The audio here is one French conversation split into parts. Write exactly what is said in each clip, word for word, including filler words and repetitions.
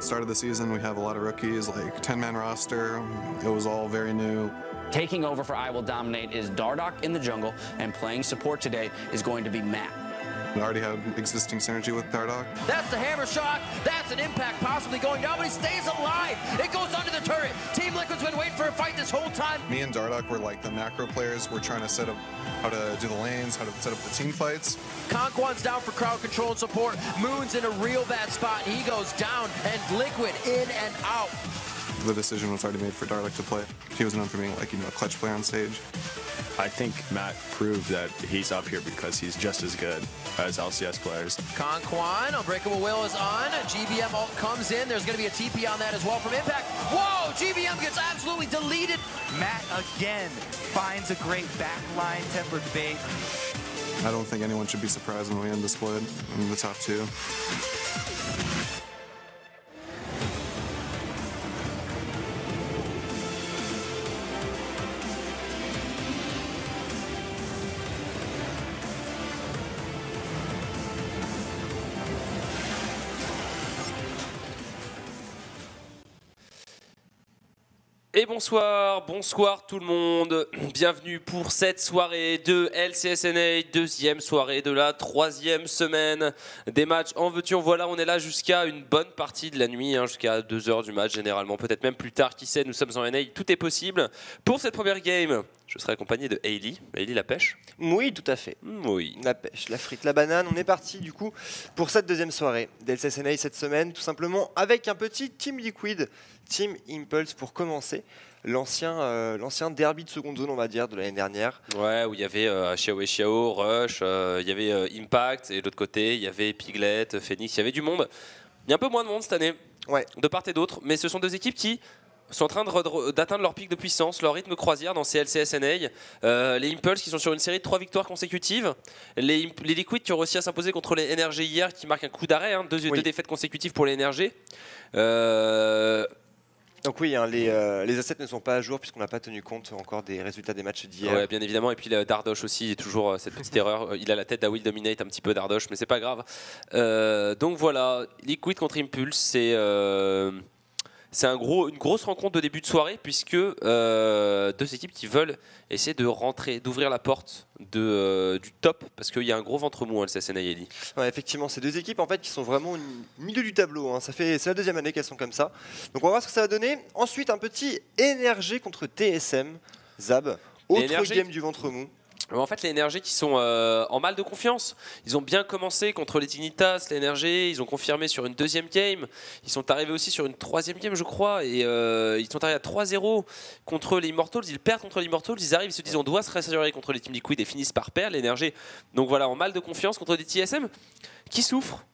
Start of the season, we have a lot of rookies, like ten man roster. It was all very new. Taking over for I Will Dominate is Dardoch in the jungle, and playing support today is going to be Matt. We already had existing synergy with Dardoch. That's the hammer shot. That's an impact possibly going down, but he stays alive. It goes under the turret. Team Liquid's been waiting for a fight this whole time. Me and Dardoch were like the macro players. We're trying to set up how to do the lanes, how to set up the team fights. Conquan's down for crowd control and support. Moon's in a real bad spot. He goes down, and Liquid in and out. The decision was already made for Dardoch to play. He was known for being like, you know, a clutch player on stage. I think Matt proved that he's up here because he's just as good as L C S players. Conquan, Unbreakable Will is on. G B M ult comes in. There's going to be a T P on that as well from Impact. Whoa, G B M gets absolutely deleted. Matt again finds a great backline tempered bait. I don't think anyone should be surprised when we end the split in the top two. Et bonsoir, bonsoir tout le monde, bienvenue pour cette soirée de L C S N A, deuxième soirée de la troisième semaine des matchs. En veux-tu, en voilà, on est là jusqu'à une bonne partie de la nuit, hein, jusqu'à deux heures du match généralement, peut-être même plus tard, qui sait, nous sommes en N A, tout est possible. Pour cette première game, je serai accompagné de Hailey. Hailey, la pêche? Oui, tout à fait. Oui. La pêche, la frite, la banane. On est parti du coup pour cette deuxième soirée d'L C S N A cette semaine, tout simplement avec un petit Team Liquid, Team Impulse pour commencer. L'ancien euh, l'ancien derby de seconde zone, on va dire, de l'année dernière. Ouais, où il y avait euh, Xiao et Xiao, Rush, euh, il y avait euh, Impact, et de l'autre côté, il y avait Piglet, Phoenix, il y avait du monde. Il y a un peu moins de monde cette année, ouais. de part et d'autre, mais ce sont deux équipes qui sont en train d'atteindre leur pic de puissance, leur rythme croisière dans ces L C S N A. Euh, les Impulse qui sont sur une série de trois victoires consécutives. Les, les Liquid qui ont réussi à s'imposer contre les N R G hier, qui marquent un coup d'arrêt, hein, deux, oui. deux défaites consécutives pour les N R G. Euh, Donc oui, hein, les, euh, les assets ne sont pas à jour puisqu'on n'a pas tenu compte encore des résultats des matchs d'hier. Ouais, bien évidemment. Et puis Dardoch aussi, il y a toujours euh, cette petite erreur. Il a la tête d'A Will Dominate un petit peu Dardoch, mais c'est pas grave. Euh, donc voilà, Liquid contre Impulse, c'est euh, c'est un gros, une grosse rencontre de début de soirée puisque euh, deux équipes qui veulent essayer de rentrer, d'ouvrir la porte de, euh, du top parce qu'il y a un gros ventre mou, hein, le C S N A Ellie. Ouais, effectivement, ces deux équipes en fait qui sont vraiment au milieu du tableau. Hein. Ça fait, c'est la deuxième année qu'elles sont comme ça. Donc on va voir ce que ça va donner. Ensuite, un petit N R G contre T S M. Zab, autre N R G game du ventre mou. En fait, les N R G qui sont euh, en mal de confiance, ils ont bien commencé contre les Dignitas, les N R G, ils ont confirmé sur une deuxième game, ils sont arrivés aussi sur une troisième game je crois, et euh, ils sont arrivés à trois zéro contre les Immortals, ils perdent contre les Immortals, ils arrivent, ils se disent on doit se rassurer contre les Team Liquid et finissent par perdre, les N R G, donc voilà, en mal de confiance contre des T S M qui souffrent.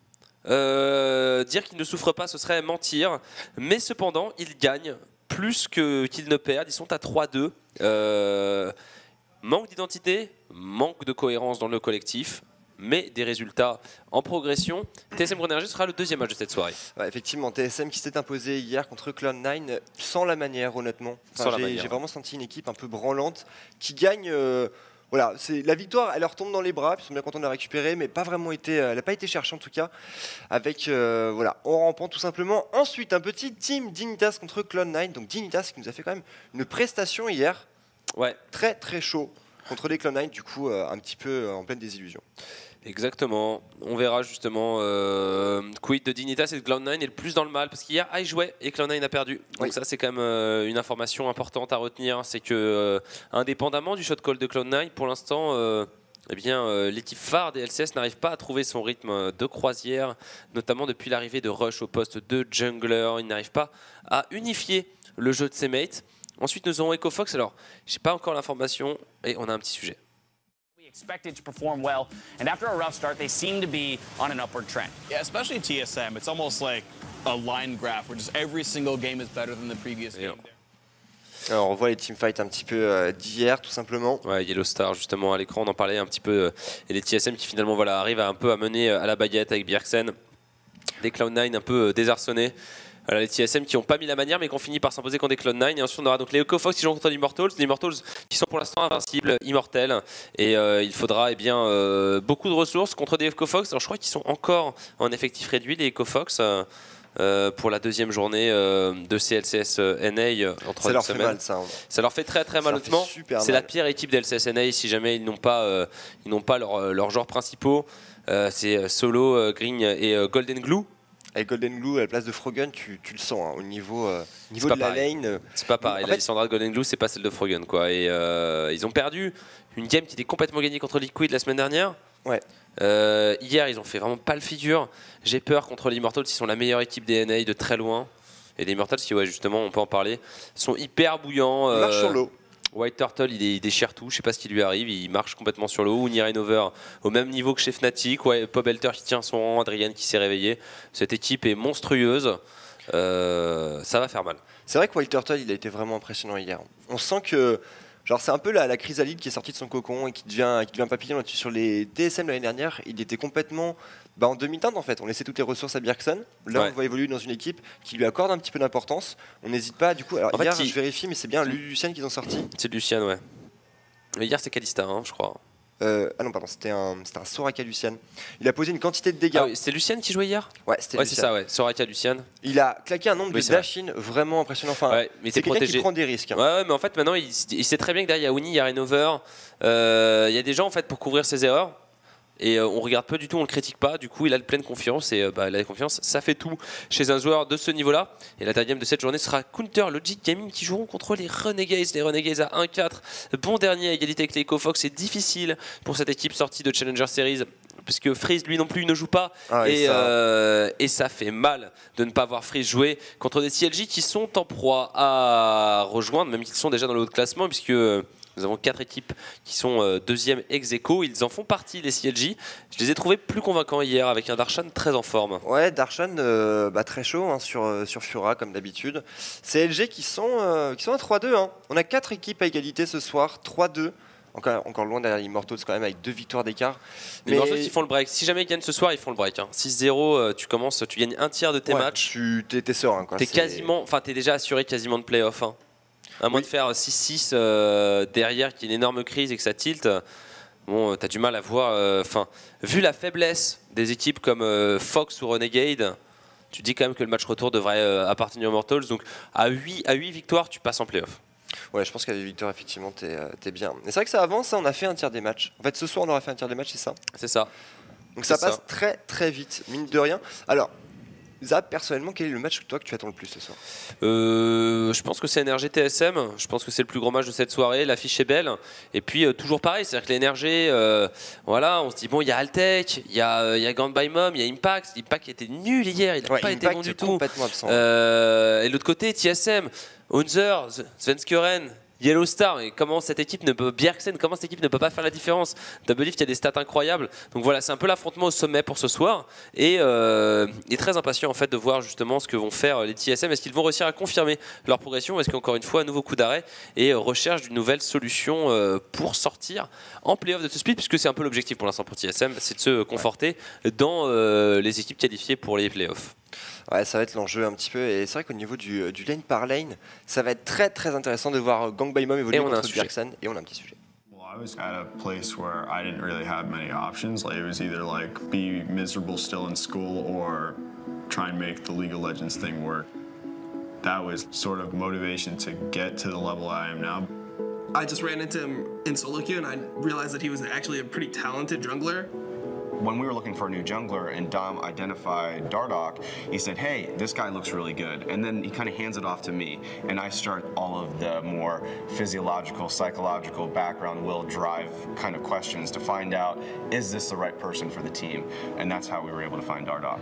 Euh, dire qu'ils ne souffrent pas, ce serait mentir, mais cependant, ils gagnent plus que qu'ils ne perdent, ils sont à trois deux. Euh, Manque d'identité, manque de cohérence dans le collectif, mais des résultats en progression. T S M Grenergy sera le deuxième match de cette soirée. Ouais, effectivement, T S M qui s'est imposé hier contre Cloud nine sans la manière, honnêtement. Enfin, j'ai vraiment senti une équipe un peu branlante qui gagne. Euh, voilà, c'est la victoire, elle leur tombe dans les bras. Ils sont bien contents de la récupérer, mais pas vraiment été, elle n'a pas été cherchée en tout cas. Avec euh, voilà, en rampant tout simplement. Ensuite, un petit team Dignitas contre Cloud nine. Donc Dignitas qui nous a fait quand même une prestation hier. Ouais. Très très chaud contre les Cloud nine, du coup euh, un petit peu euh, en pleine désillusion. Exactement, on verra justement euh, quid de Dignitas et de Cloud nine est le plus dans le mal parce qu'hier Ice jouait et Cloud nine a perdu. Donc oui. Ça c'est quand même euh, une information importante à retenir, c'est que euh, indépendamment du shot call de Cloud nine, pour l'instant euh, eh bien euh, l'équipe phare des L C S n'arrive pas à trouver son rythme de croisière, notamment depuis l'arrivée de Rush au poste de jungler, il n'arrive pas à unifier le jeu de ses mates. Ensuite, nous aurons EcoFox. Alors, j'ai pas encore l'information et on a un petit sujet. We expected to perform well, and after a rough start, they seem to be on an upward trend. Yeah, especially T S M. It's almost like a line graph where just every single game is better than the previous game. Yeah. Alors, on voit les teamfights un petit peu euh, d'hier, tout simplement. Ouais, Yellow Star, justement, à l'écran, on en parlait un petit peu. Euh, et les T S M qui finalement voilà, arrivent à un peu à mener à la baguette avec Bjergsen. Des Cloud nine un peu euh, désarçonnés. Voilà, les T S M qui n'ont pas mis la manière mais qui ont fini par s'imposer contre des Cloud nine. Et ensuite on aura donc les EcoFox qui jouent contre les Immortals. Les Immortals qui sont pour l'instant invincibles, immortels. Et euh, il faudra eh bien, euh, beaucoup de ressources contre des EcoFox. Alors je crois qu'ils sont encore en effectif réduit les EcoFox. Euh, euh, pour la deuxième journée euh, de C L C S N A en troisième semaine. Ça leur fait mal, ça. Hein. Ça leur fait très très mal honnêtement. C'est la pire équipe de L C S N A si jamais ils n'ont pas, euh, ils n'ont pas leurs leur genres principaux. Euh, c'est Solo, euh, Green et euh, Golden Glue. Avec Golden Glue à la place de Froggen, tu, tu le sens hein, au niveau, euh, niveau de la pareil. lane. C'est pas pareil. En la fait, Lissandra de Golden Glue, c'est pas celle de Froggen, quoi. Et euh, ils ont perdu une game qui était complètement gagnée contre Liquid la semaine dernière. Ouais. Euh, hier, ils ont fait vraiment pas le figure. J'ai peur contre les Immortals, ils sont la meilleure équipe des N A de très loin. Et les Immortals, qui, ouais, justement, on peut en parler, sont hyper bouillants. Ils marchent euh, sur l'eau. White Turtle, il, est, il déchire tout, je sais pas ce qui lui arrive, il marche complètement sur le haut. Nier Over au même niveau que chez Fnatic, ouais, Pobelter qui tient son rang, Adrian qui s'est réveillé. Cette équipe est monstrueuse, euh, ça va faire mal. C'est vrai que White Turtle, il a été vraiment impressionnant hier. On sent que genre c'est un peu la, la chrysalide qui est sortie de son cocon et qui devient, qui devient papillon là-dessus. Sur les T S M l'année dernière, il était complètement bah, en demi-teinte en fait. On laissait toutes les ressources à Bjergsen. Là, ouais. On le voit évoluer dans une équipe qui lui accorde un petit peu d'importance. On n'hésite pas du coup. Alors, hier, fait, il... je vérifie, mais c'est bien Lucian qu'ils ont sorti. C'est Lucian, ouais. Mais hier, c'est Kalista, hein, je crois. Euh, ah non, pardon, c'était un, un Soraka Lucian. Il a posé une quantité de dégâts. Ah oui, c'était Lucian qui jouait hier? Ouais, c'était ouais, c'est ça, ouais. Soraka Lucian. Il a claqué un nombre oui, de dash-in vraiment impressionnant. Enfin, ouais, c'est quelqu'un qui prend des risques. Hein. Ouais, ouais, mais en fait, maintenant, il, il sait très bien que derrière, il y a Winnie, il y a Rainover. Euh, il y a des gens en fait pour couvrir ses erreurs. Et euh, on regarde pas du tout, on le critique pas. Du coup, il a de pleine confiance et euh, bah, la confiance, ça fait tout chez un joueur de ce niveau-là. Et la dernière de cette journée sera Counter Logic Gaming qui joueront contre les Renegades. Les Renegades à un quatre. Bon dernier à égalité avec les EcoFox. C'est difficile pour cette équipe sortie de Challenger Series. Puisque Freeze lui non plus ne joue pas ah, et, et, ça... Euh, et ça fait mal de ne pas voir Freeze jouer contre des C L J qui sont en proie à rejoindre, même qu'ils sont déjà dans le haut de classement, puisque nous avons quatre équipes qui sont euh, deuxième ex aequo. Ils en font partie, les C L J. Je les ai trouvés plus convaincants hier avec un Darshan très en forme. Ouais, Darshan euh, bah, très chaud hein, sur, euh, sur Fura comme d'habitude. C L G qui sont, euh, qui sont à trois deux. Hein. On a quatre équipes à égalité ce soir, trois deux. Encore, encore loin derrière les Immortals quand même avec deux victoires d'écart. Les Immortals ils font le break. Si jamais ils gagnent ce soir, ils font le break. Hein. six zéro, tu commences, tu gagnes un tiers de tes ouais, matchs. Tu t'es, t'es serein. T'es quasiment, enfin t'es déjà assuré quasiment de playoff. Hein. À moins oui. de faire six six euh, derrière, qu'il y ait une énorme crise et que ça tilte, bon, t'as du mal à voir. Enfin, euh, vu la faiblesse des équipes comme euh, Fox ou Renegade, tu dis quand même que le match retour devrait euh, appartenir aux Immortals. Donc à huit, à huit victoires, tu passes en playoff. Ouais, je pense qu'à des victoires, effectivement, t'es, euh, t'es bien. Mais c'est vrai que ça avance, hein, on a fait un tiers des matchs. En fait, ce soir, on aura fait un tiers des matchs, c'est ça? C'est ça. Donc ça passe ça. très très vite, mine de rien. Alors, Zap, personnellement, quel est le match que toi que tu attends le plus ce soir? euh, Je pense que c'est N R G T S M. Je pense que c'est le plus gros match de cette soirée. L'affiche est belle. Et puis euh, toujours pareil, c'est-à-dire que l'N R G, euh, voilà, on se dit bon, il y a Altec, il y a, euh, y a Gant by Mom, il y a Impact. Impact était nul hier, il n'a ouais, pas Impact été bon du tout. Complètement absent. Euh, et de l'autre côté, T S M, Honzer, Svenskeren. Yellow Star, et comment cette équipe ne peut Bjergsen, comment cette équipe ne peut pas faire la différence? Doublelift, il y a des stats incroyables. Donc voilà, c'est un peu l'affrontement au sommet pour ce soir. Et euh, il est très impatient en fait de voir justement ce que vont faire les T S M. Est-ce qu'ils vont réussir à confirmer leur progression? Est-ce qu'encore une fois, un nouveau coup d'arrêt et recherche d'une nouvelle solution euh, pour sortir en playoff de ce split, puisque c'est un peu l'objectif pour l'instant pour T S M, c'est de se conforter ouais. dans euh, les équipes qualifiées pour les playoffs. Ouais, ça va être l'enjeu un petit peu, et c'est vrai qu'au niveau du, du lane par lane, ça va être très très intéressant de voir Gang by Mom évoluer contre Bjergsen, et on a un petit sujet. Well, I was at a place where I didn't really have many options. Like it was either like be miserable still in school or try and make the League of Legends thing work. That was sort of motivation to get to the level I am now. I just ran into him in solo queue and I realized that he was actually a pretty talented jungler. When we were looking for a new jungler and Dom identified Dardoch, he said, hey, this guy looks really good. And then he kind of hands it off to me. And I start all of the more physiological, psychological background will drive kind of questions to find out, is this the right person for the team? And that's how we were able to find Dardoch.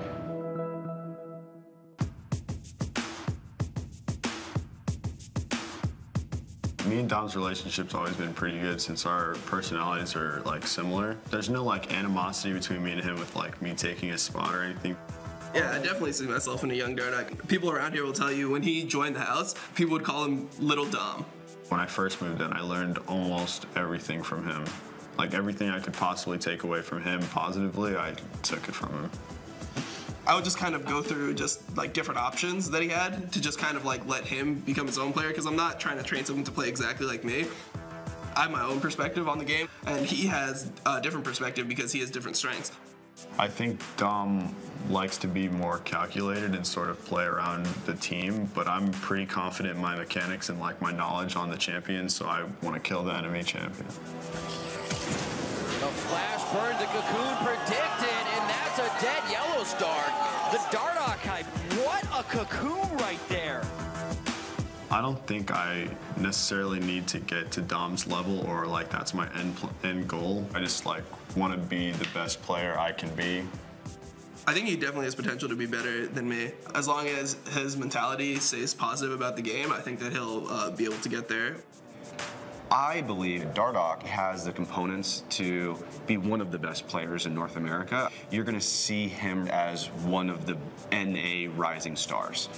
Me and Dom's relationship's always been pretty good since our personalities are like similar. There's no like animosity between me and him with like me taking his spot or anything. Yeah, I definitely see myself in a young Dardoch. People around here will tell you when he joined the house, people would call him Little Dom. When I first moved in, I learned almost everything from him. Like everything I could possibly take away from him positively, I took it from him. I would just kind of go through just like different options that he had to just kind of like let him become his own player, because I'm not trying to train someone to play exactly like me. I have my own perspective on the game, and he has a different perspective because he has different strengths. I think Dom likes to be more calculated and sort of play around the team, but I'm pretty confident in my mechanics and like my knowledge on the champion, so I want to kill the enemy champion. The flash burn, the cocoon predicted, and that's a dead yellow star. The Dardoch hype, what a cocoon right there. I don't think I necessarily need to get to Dom's level or like that's my end, end goal. I just like want to be the best player I can be. I think he definitely has potential to be better than me. As long as his mentality stays positive about the game, I think that he'll uh, be able to get there. I believe Dardoch has the components to be one of the best players in North America. You're going to see him as one of the N A rising stars.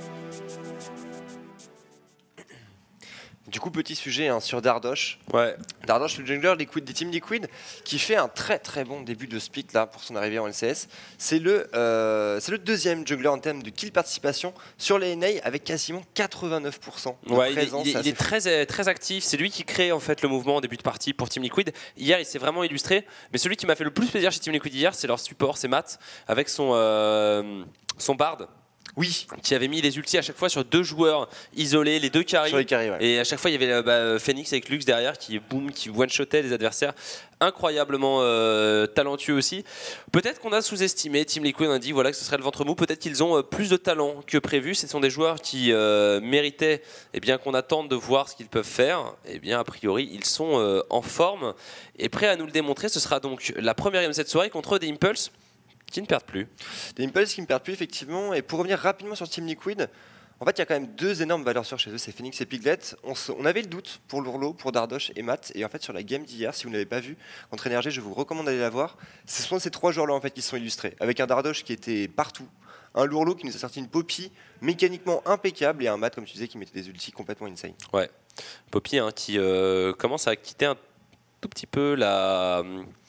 Du coup, petit sujet hein, sur Dardoch. Ouais. Dardoch, le jungler Liquid, des Team Liquid, qui fait un très très bon début de split là pour son arrivée en L C S. C'est le, euh, c'est le deuxième jungler en termes de kill participation sur les N A avec quasiment quatre-vingt-neuf pour cent de ouais, présence. Il est, il est, il est très, très actif. C'est lui qui crée en fait le mouvement en début de partie pour Team Liquid. Hier, il s'est vraiment illustré. Mais celui qui m'a fait le plus plaisir chez Team Liquid hier, c'est leur support, c'est Matt, avec son, euh, son Bard. Oui. Qui avait mis les ultis à chaque fois sur deux joueurs isolés, les deux carries. Sur les carries, ouais. Et à chaque fois, il y avait bah, Phoenix avec Lux derrière qui, boum, qui one-shotait les adversaires. Incroyablement euh, talentueux aussi. Peut-être qu'on a sous-estimé Team Liquid, on a dit voilà, que ce serait le ventre mou. Peut-être qu'ils ont euh, plus de talent que prévu. Ce sont des joueurs qui euh, méritaient eh bien, qu'on attende de voir ce qu'ils peuvent faire. Eh bien, a priori, ils sont euh, en forme et prêts à nous le démontrer. Ce sera donc la première game de cette soirée contre des Impulse. Qui ne perdent plus. Des Impulse qui ne perdent plus, effectivement. Et pour revenir rapidement sur Team Liquid, en fait, il y a quand même deux énormes valeurs sûres chez eux, c'est Phoenix et Piglet. On, se, on avait le doute pour Lourlo, pour Dardoch et Matt. Et en fait, sur la game d'hier, si vous ne l'avez pas vu, contre Energy, je vous recommande d'aller la voir. Ce sont ces trois joueurs-là en fait, qui sont illustrés. Avec un Dardoch qui était partout, un Lourlo qui nous a sorti une Poppy mécaniquement impeccable et un Matt, comme tu disais, qui mettait des ultis complètement insane. Ouais, Poppy hein, qui euh, commence à quitter un tout petit peu la...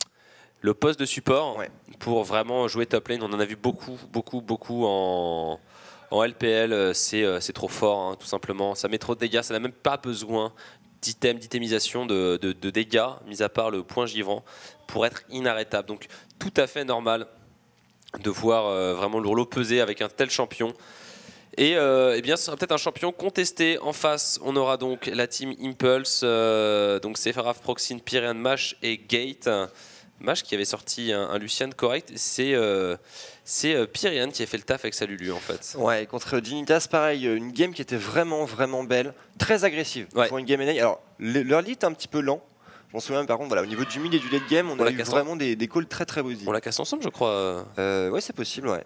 le poste de support ouais. pour vraiment jouer top lane. On en a vu beaucoup, beaucoup, beaucoup en, en L P L. C'est trop fort, hein, tout simplement. Ça met trop de dégâts. Ça n'a même pas besoin d'items, d'itemisation de, de, de dégâts, mis à part le point givrant, pour être inarrêtable. Donc, tout à fait normal de voir euh, vraiment Lourlo peser avec un tel champion. Et euh, eh bien, ce sera peut-être un champion contesté. En face, on aura donc la team Impulse, euh, donc Sephiroth, Proxine, Pyrean, Mash et Gate. Mash qui avait sorti un, un Lucian correct, c'est euh, euh, Pyrian qui a fait le taf avec sa Lulu en fait. Ouais, contre Dignitas, pareil, une game qui était vraiment vraiment belle, très agressive ouais. pour une game N A. Alors, leur lead est un petit peu lent. Je m'en souviens par contre, voilà, au niveau du mid et du late game, on, on a eu vraiment des, des calls très très positifs. On l'a cassé ensemble, je crois. Euh, ouais, c'est possible, ouais.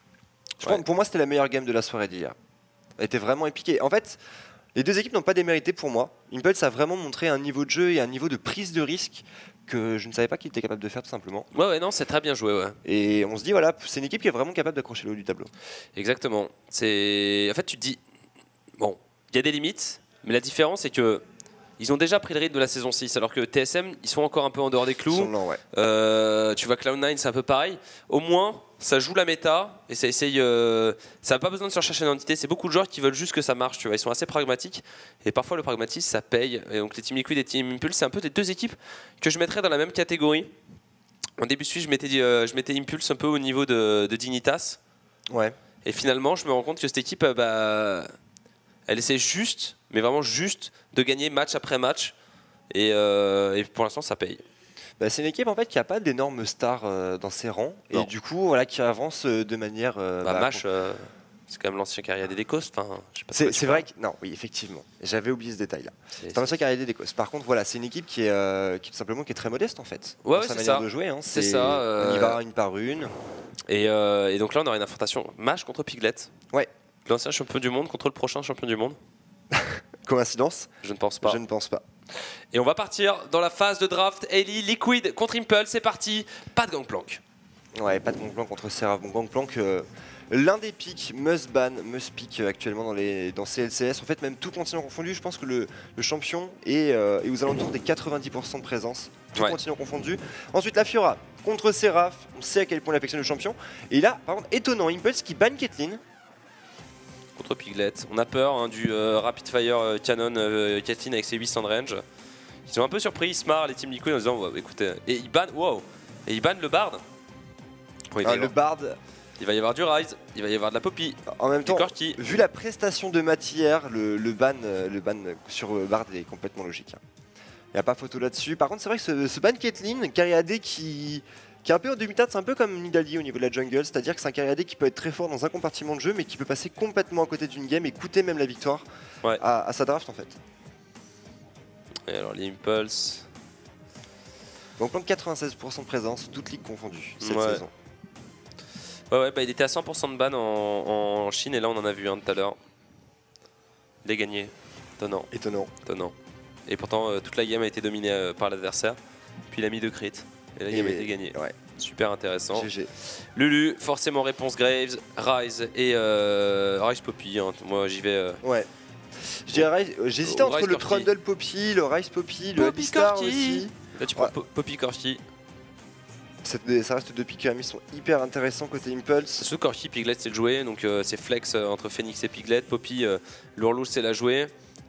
Je ouais. Pense, pour moi, c'était la meilleure game de la soirée d'hier. Elle était vraiment épique. En fait, les deux équipes n'ont pas démérité pour moi. Impulse a vraiment montré un niveau de jeu et un niveau de prise de risque que je ne savais pas qu'il était capable de faire tout simplement. Ouais ouais non c'est très bien joué ouais. Et on se dit voilà c'est une équipe qui est vraiment capable d'accrocher le haut du tableau. Exactement. C'est en fait tu te dis bon il y a des limites mais la différence c'est que ils ont déjà pris le rythme de la saison six alors que T S M ils sont encore un peu en dehors des clous. Ils sont lents, ouais. euh, tu vois Cloud nine c'est un peu pareil. Au moins ça joue la méta et ça essaye. Euh, ça n'a pas besoin de se rechercher une identité. C'est beaucoup de joueurs qui veulent juste que ça marche. Tu vois, ils sont assez pragmatiques et parfois le pragmatisme ça paye. Et donc les Team Liquid et Team Impulse, c'est un peu des deux équipes que je mettrais dans la même catégorie. En début de suite, je mettais, euh, je mettais Impulse un peu au niveau de, de Dignitas. Ouais. Et finalement, je me rends compte que cette équipe, euh, bah, elle essaie juste, mais vraiment juste, de gagner match après match. Et, euh, et pour l'instant, ça paye. Bah, c'est une équipe en fait qui n'a pas d'énormes stars euh, dans ses rangs non. et du coup voilà qui avance euh, de manière. Euh, bah, bah, Mash, euh, c'est quand même l'ancien carrière des Décos. Enfin, c'est vrai que non, oui effectivement. J'avais oublié ce détail-là. C'est un ancien carrière des Décos. Par contre voilà, c'est une équipe qui est euh, qui tout simplement qui est très modeste en fait. Ouais, dans ouais, sa manière ça. de jouer. Hein. C'est ça. Euh... On y va une par une. Et, euh, et donc là on aura une affrontation Mash contre Piglet. Ouais. L'ancien champion du monde contre le prochain champion du monde. Coïncidence? Je ne pense pas. Je ne pense pas. Et on va partir dans la phase de draft. Ellie, Liquid contre Impulse, c'est parti. Pas de Gangplank. Ouais, pas de Gangplank contre Seraph. Bon, Gangplank, euh, l'un des picks must ban, must pick actuellement dans, les, dans C L C S. En fait, même tout continent confondu, je pense que le, le champion est, euh, est aux alentours des quatre-vingt-dix pour cent de présence. Tout ouais. continent confondu. Ensuite, la Fiora contre Seraph. On sait à quel point il affectionne le champion. Et là, par contre, étonnant, Impulse qui ban Caitlyn. Contre Piglet. On a peur hein, du euh, Rapid Fire euh, Canon euh, Caitlyn avec ses huit cents de range. Ils sont un peu surpris, ils se marrent les Team Liquid en disant wow, écoutez, et ils bannent, wow, et ils bannent le Bard. Oui, euh, le Bard. Il va y avoir du Ryze, il va y avoir de la Poppy. En même temps, Corki. vu la prestation de Matt hier, le, le, ban, le ban sur Bard est complètement logique. Il n'y a pas photo là-dessus. Par contre, c'est vrai que ce, ce ban Caitlyn, carry A D qui, qui est un peu en demi-teinte, c'est un peu comme Nidalee au niveau de la jungle, c'est-à-dire que c'est un carry A D qui peut être très fort dans un compartiment de jeu, mais qui peut passer complètement à côté d'une game et coûter même la victoire ouais. à, à sa draft en fait. Et alors les Impulse. Donc plan de quatre-vingt-seize pour cent de présence, toutes ligues confondues cette ouais. saison. Ouais, ouais, bah il était à cent pour cent de ban en, en Chine et là on en a vu un tout à l'heure. Il a gagné. Étonnant. Étonnant. Étonnant. Et pourtant euh, toute la game a été dominée euh, par l'adversaire. Puis il a mis deux crits. Et la game a été gagnée. Ouais. Super intéressant. G G. Lulu, forcément réponse Graves, Ryze et euh, Ryze Poppy. Hein. Moi j'y vais. Euh... Ouais. J'hésitais entre le Trundle Poppy, le Ryze Poppy, le Alistar aussi. Là tu prends ouais. Poppy Corki. Ça reste deux pics qui sont hyper intéressants côté Impulse. Surtout Corki, Piglet c'est le jouer, donc euh, c'est flex euh, entre Phoenix et Piglet. Poppy, euh, Lourlouche c'est la jouer.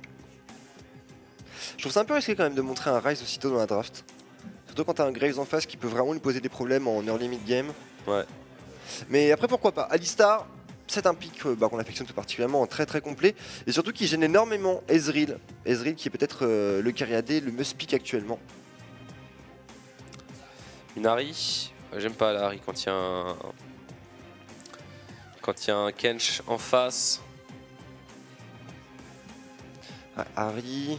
Je trouve ça un peu risqué quand même de montrer un Ryze aussitôt dans la draft. Surtout quand t'as un Graves en face qui peut vraiment lui poser des problèmes en early mid game. Ouais. Mais après pourquoi pas. Alistar, c'est un pick euh, bah, qu'on affectionne tout particulièrement, très très complet. Et surtout qui gêne énormément Ezreal. Ezreal qui est peut-être euh, le carry A D, le must pick actuellement. Une Ahri, j'aime pas la Ahri quand il y a un... Quand il y a un Kench en face. Ah, Ahri...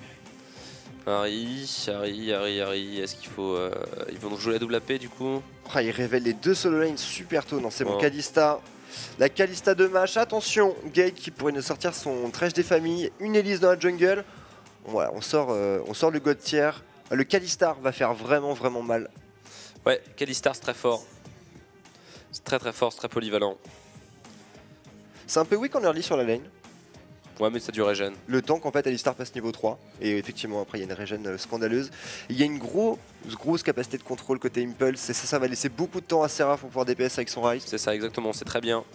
Ahri, Ahri, Ahri, Ahri, est-ce qu'il faut... Euh... Ils vont jouer la double A P du coup. Ah, ils révèlent les deux solo lanes super tôt, non c'est bon, oh. Kalista. La Kalista de match, attention, Gate qui pourrait nous sortir son Thresh des familles, une Elise dans la jungle. Voilà, on sort, euh, on sort le God tier. Le Kalistar va faire vraiment vraiment mal. Ouais, Kalistar c'est très fort. C'est très très fort, c'est très polyvalent. C'est un peu weak en early sur la lane. Ouais, mais ça du régène. Le temps qu'en fait Alistar passe niveau trois. Et effectivement, après il y a une régène scandaleuse. Il y a une grosse, grosse capacité de contrôle côté Impulse. Et ça, ça va laisser beaucoup de temps à Seraph pour pouvoir D P S avec son Ryze. C'est ça, exactement, c'est très bien.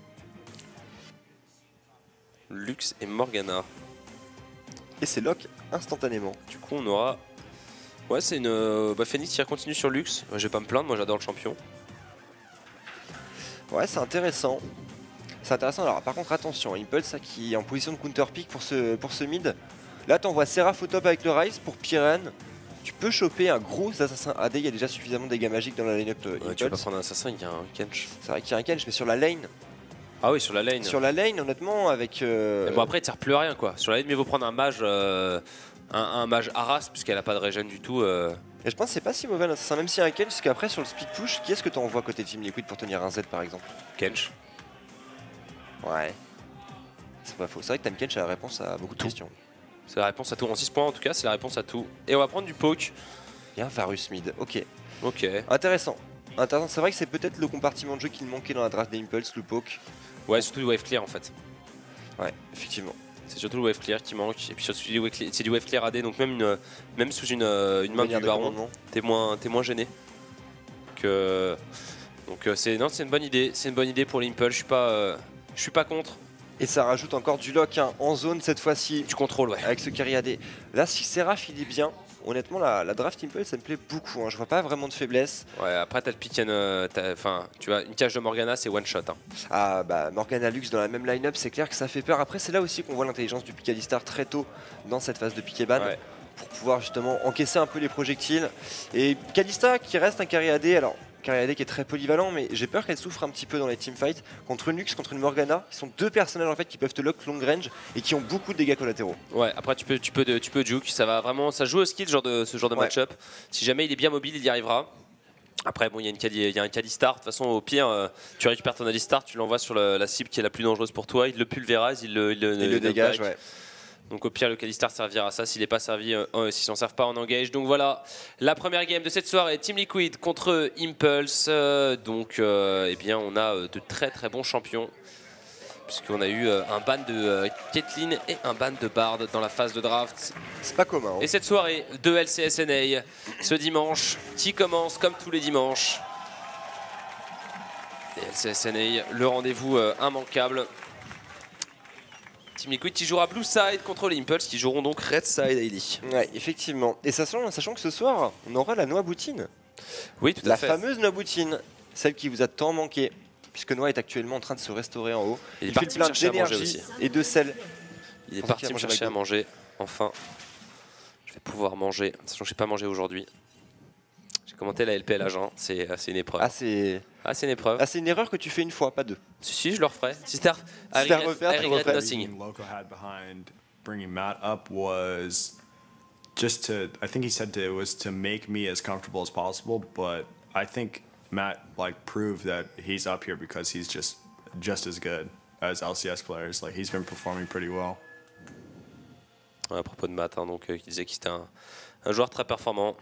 Lux et Morgana. Et c'est lock instantanément. Du coup, on aura. Ouais, c'est une. Euh, bah, Phoenix qui continue sur Lux. Je vais pas me plaindre, moi j'adore le champion. Ouais, c'est intéressant. C'est intéressant. Alors, par contre, attention, Impulse qui est en position de counter pick pour ce, pour ce mid. Là, t'envoies Seraph au top avec le Ryze pour Pyren. Tu peux choper un gros assassin A D. Il y a déjà suffisamment de dégâts magiques dans la line-up. Ouais, tu peux pas prendre un assassin, il y a un Kench. C'est vrai qu'il y a un Kench, mais sur la lane. Ah oui, sur la lane. Sur la lane, honnêtement, avec. Euh... Bon, après, il ne sert plus à rien quoi. Sur la lane, mais il vaut prendre un mage. Euh... Un, un mage Arras, puisqu'elle a pas de régène du tout. Euh... Et je pense que c'est pas si mauvais l'assassin, même s'il y a un Kench, parce qu'après sur le speed push, qui est-ce que tu envoies côté Team Liquid pour tenir un Z par exemple? Kench. Ouais. C'est pas faux. C'est vrai que Time Kench a la réponse à beaucoup de tout. questions. C'est la réponse à tout. En six points en tout cas, c'est la réponse à tout. Et on va prendre du poke. Il y a un Varus mid, ok. Ok. Intéressant. Intéressant. C'est vrai que c'est peut-être le compartiment de jeu qui manquait dans la draft d'Impulse, le poke. Ouais, surtout du wave clear en fait. Ouais, effectivement. C'est surtout le wave clear qui manque, et puis surtout c'est du wave clear A D, donc même, une, même sous une, une main du baron, t'es moins, t'es moins gêné. Que, donc c'est non, c'est une bonne idée, c'est une bonne idée pour l'Impulse. Je suis pas, euh, je suis pas contre. Et ça rajoute encore du lock hein, en zone cette fois-ci. Du contrôle, ouais. Avec ce carry A D. Là, si Seraph il est bien, honnêtement, la, la draft Impulse, ça me plaît beaucoup. Hein. Je vois pas vraiment de faiblesse. Ouais, après, t'as le pick and. Enfin, tu vois, une cage de Morgana, c'est one shot. Hein. Ah, bah, Morgana Lux dans la même line-up, c'est clair que ça fait peur. Après, c'est là aussi qu'on voit l'intelligence du pick Alistar très tôt dans cette phase de pick et ban. Ouais. Pour pouvoir justement encaisser un peu les projectiles. Et Kalista qui reste un carry A D. Alors, carry A D qui est très polyvalent, mais j'ai peur qu'elle souffre un petit peu dans les teamfights. Contre une Lux, contre une Morgana, qui sont deux personnages en fait qui peuvent te lock long range et qui ont beaucoup de dégâts collatéraux. Ouais, après tu peux, tu peux, tu peux juke, ça va vraiment, ça joue au skill ce genre de, ce genre de ouais. match-up. Si jamais il est bien mobile, il y arrivera. Après, bon, il y a, une, il y a un Kalistar. De toute façon, au pire, euh, tu récupères ton Alistar, tu l'envoies sur le, la cible qui est la plus dangereuse pour toi. Il le pulvérise, il le, il le, il le dégage. Ouais. Donc au pire, le Kalistar servira à ça s'il n'est pas servi, euh, euh, s'ils s'en servent pas en engage. Donc voilà, la première game de cette soirée, Team Liquid contre Impulse. Euh, donc euh, eh bien, on a euh, de très très bons champions. Puisqu'on a eu euh, un ban de euh, Caitlyn et un ban de Bard dans la phase de draft. C'est pas commun. Hein. Et cette soirée de L C S N A, ce dimanche, qui commence comme tous les dimanches. Et L C S N A, le rendez-vous euh, immanquable. Team Liquid qui jouera Blue Side contre les Impulse qui joueront donc Red Side Hailey. Ouais, effectivement. Et sachant, sachant que ce soir, on aura la noix boutine. Oui, tout à la fait. La fameuse noix boutine. celle qui vous a tant manqué, puisque Noah est actuellement en train de se restaurer en haut. Il, il est fait parti plein me chercher à manger d'énergie aussi. et de sel. Il est parti me chercher à manger, enfin. Je vais pouvoir manger, sachant que je n'ai pas mangé aujourd'hui. J'ai commenté la L P L Agen, c'est une épreuve. Ah, c'est ah, une épreuve. Ah, c'est une erreur que tu fais une fois, pas deux. Si, si, je le referai. Si c'était à si refaire, tu refais. nothing. Loco had behind bringing Matt up was just to, I think he said to, it was to make me as comfortable as possible, but I think Matt like proved that he's up here because he's just just as good as L C S players. Like he's been performing pretty well. Ouais, à propos de Matt, hein, donc euh, il disait qu'il était un, un joueur très performant.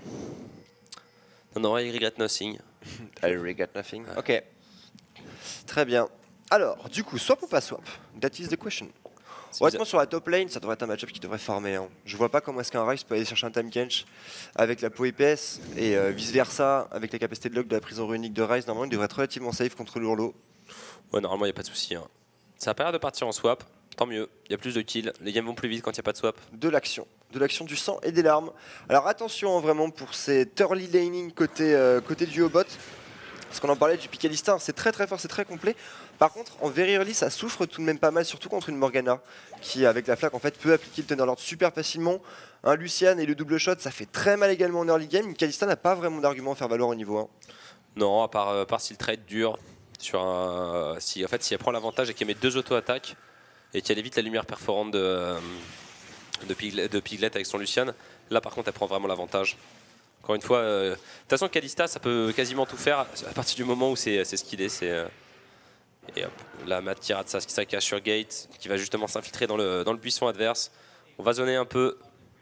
Non, non, I regret nothing. I regret nothing. Ok. Très bien. Alors, du coup, swap ou pas swap? That is the question. Honnêtement, sur la top lane, ça devrait être un match-up qui devrait former. Hein. Je vois pas comment est-ce qu'un Ryze peut aller chercher un Tahm Kench avec la peau épaisse et euh, vice-versa, avec la capacité de lock de la prison runique de Ryze. Normalement, il devrait être relativement safe contre l'Urlo. Ouais, normalement, il n'y a pas de souci. Hein. Ça a pas l'air de partir en swap. Tant mieux, il y a plus de kills, les games vont plus vite quand il n'y a pas de swap. De l'action, de l'action, du sang et des larmes. Alors attention hein, vraiment pour cet early laning côté, euh, côté duo bot. Parce qu'on en parlait du pick Alistar, c'est très très fort, c'est très complet. Par contre, en very early, ça souffre tout de même pas mal, surtout contre une Morgana, qui avec la flaque en fait peut appliquer le Tenor super facilement. Un Lucian et le double shot, ça fait très mal également en early game. Une Kalista n'a pas vraiment d'argument à faire valoir au niveau un. Non, à part, euh, à part si le trade dure, sur un, euh, si, en fait, si elle prend l'avantage et qu'elle met deux auto-attaques, et qu'elle évite la lumière perforante de, de, Piglet, de Piglet avec son Lucian. Là par contre elle prend vraiment l'avantage. Encore une fois, euh, de toute façon Kalista ça peut quasiment tout faire à partir du moment où c'est ce qu'il est. c'est, euh, et hop, là Matt qui rate ça, qui cache sur Gate, qui va justement s'infiltrer dans le, dans le buisson adverse. On va zoner un peu.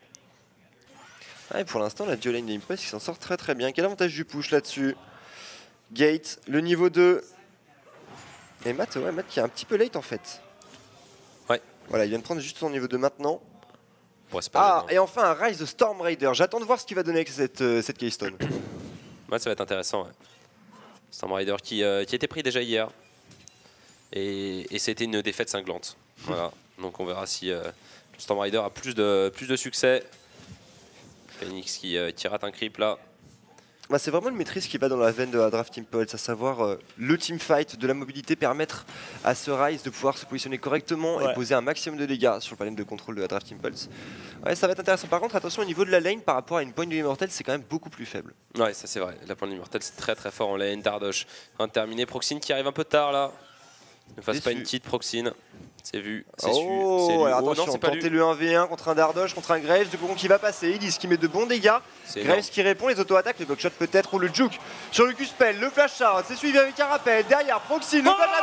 Ah, et pour l'instant la duo lane d'Impress qui s'en sort très très bien. Quel avantage du push là-dessus? Gate, le niveau deux. Et Matt, ouais, Matt qui est un petit peu late en fait. Ouais. Voilà, il vient de prendre juste son niveau deux maintenant. Bon, pas ah, gênant. Et enfin un Ryze de Storm Raider. J'attends de voir ce qu'il va donner avec cette, euh, cette Keystone. Ouais, ça va être intéressant. Ouais. Storm Raider qui, euh, qui a été pris déjà hier. Et, et c'était une défaite cinglante. Voilà. Donc on verra si euh, Storm Raider a plus de, plus de succès. Phoenix qui, euh, qui rate un creep là. Bah, c'est vraiment une maîtrise qui va dans la veine de la Draft Impulse, à savoir euh, le teamfight, de la mobilité, permettre à ce Ryze de pouvoir se positionner correctement ouais. et poser un maximum de dégâts sur le panel de contrôle de la Draft Impulse. Ouais, ça va être intéressant. Par contre, attention au niveau de la lane, par rapport à une pointe de l'immortel, c'est quand même beaucoup plus faible. Ouais, ça c'est vrai. La pointe de l'immortel, c'est très très fort en lane. Dardosh, en terminé. Proxine qui arrive un peu tard là. Ne fasse pas une petite Proxine. C'est vu, c'est oh, su. Alors, oh, attention, non, tenter le un v un contre un Dardosh, contre un Graves, du coup qui va passer, il dit ce qui met de bons dégâts. Graves énorme. Qui répond, les auto-attaques, le blockshot peut-être ou le juke. Sur le Q-spell, le flash out, c'est suivi avec un rappel. Derrière, Proxy, le oh flash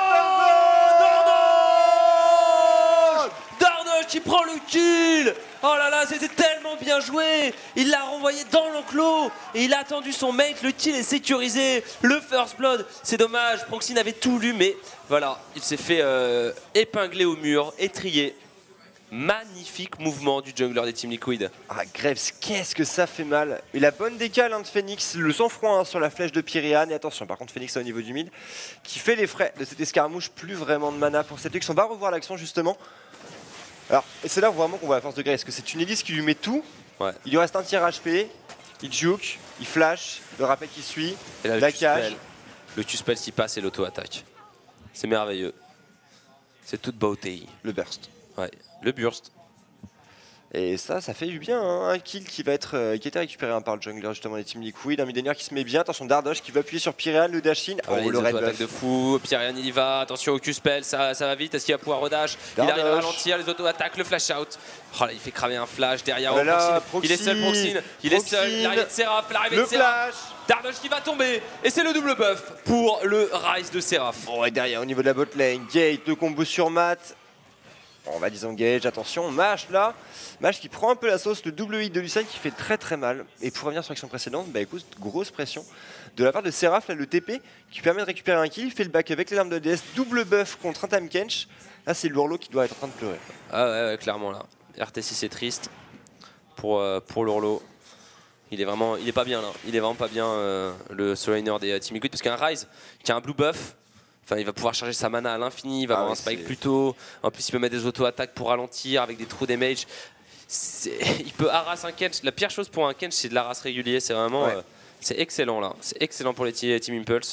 out. Dardosh qui prend le kill. Oh là là, c'était tellement bien joué. Il l'a renvoyé dans l'enclos et il a attendu son mate. Le kill est sécurisé. Le first blood, c'est dommage. Proxine avait tout lu, mais voilà, il s'est fait euh, épingler au mur, étrier. Magnifique mouvement du jungler des Team Liquid. Ah, Graves, qu'est-ce que ça fait mal. Et la bonne décale hein, de Phoenix, le sang-froid hein, sur la flèche de Pyréane. Et attention, par contre, Phoenix au niveau du mid, qui fait les frais de cette escarmouche. Plus vraiment de mana pour cette Lux. On va revoir l'action justement. Alors, et c'est là vraiment qu'on voit la force de Graves, parce que c'est une hélice qui lui met tout. Ouais. Il lui reste un tir H P, il juke, il flash, le rappel qui suit, et là, la le cage. Le Q-spell qui passe et l'auto-attaque. C'est merveilleux. C'est toute beauté. Le burst. Ouais, le burst. Et ça, ça fait du bien, hein. Un kill qui va être euh, qui a été récupéré hein, par le jungler justement des Team Liquid, un midlaner qui se met bien, attention Dardosh qui va appuyer sur Pyréane, le dash-in, oh, oh, le red buff de fou, Pyréane il y va, attention au Q-spell, ça, ça va vite, est-ce qu'il va pouvoir redash? Il arrive à ralentir, les auto-attaques, le flash-out, oh là il fait cramer un flash derrière, oh là, Proxine. Il est seul Proxine, il est seul, l'arrivée de Seraph, l'arrivée de Seraph, Dardosh qui va tomber, et c'est le double buff pour le Ryze de Seraph. Oh et derrière au niveau de la bot lane, Gate, le combo sur Matt. On va disengage, attention, Mash là, Mash qui prend un peu la sauce, le double hit de Lucian qui fait très très mal. Et pour revenir sur l'action précédente, bah écoute, grosse pression de la part de Seraph, là le T P qui permet de récupérer un kill, il fait le back avec les larmes de D S, double buff contre un Tahm Kench. Là c'est l'Urlo qui doit être en train de pleurer. Ah ouais, ouais clairement là, R T six c'est triste pour, euh, pour l'Urlo. Il est vraiment, il est pas bien là, il est vraiment pas bien euh, le solo laner des Team Liquid parce qu'un Ryze qui a un blue buff. Enfin, il va pouvoir charger sa mana à l'infini, il va ah avoir oui, un spike plus tôt. En plus, il peut mettre des auto-attaques pour ralentir avec des trous damage. Il peut harass un Kench. La pire chose pour un Kench, c'est de l'harass régulier. C'est vraiment, ouais. euh, c'est excellent là. C'est excellent pour les Team Impulse.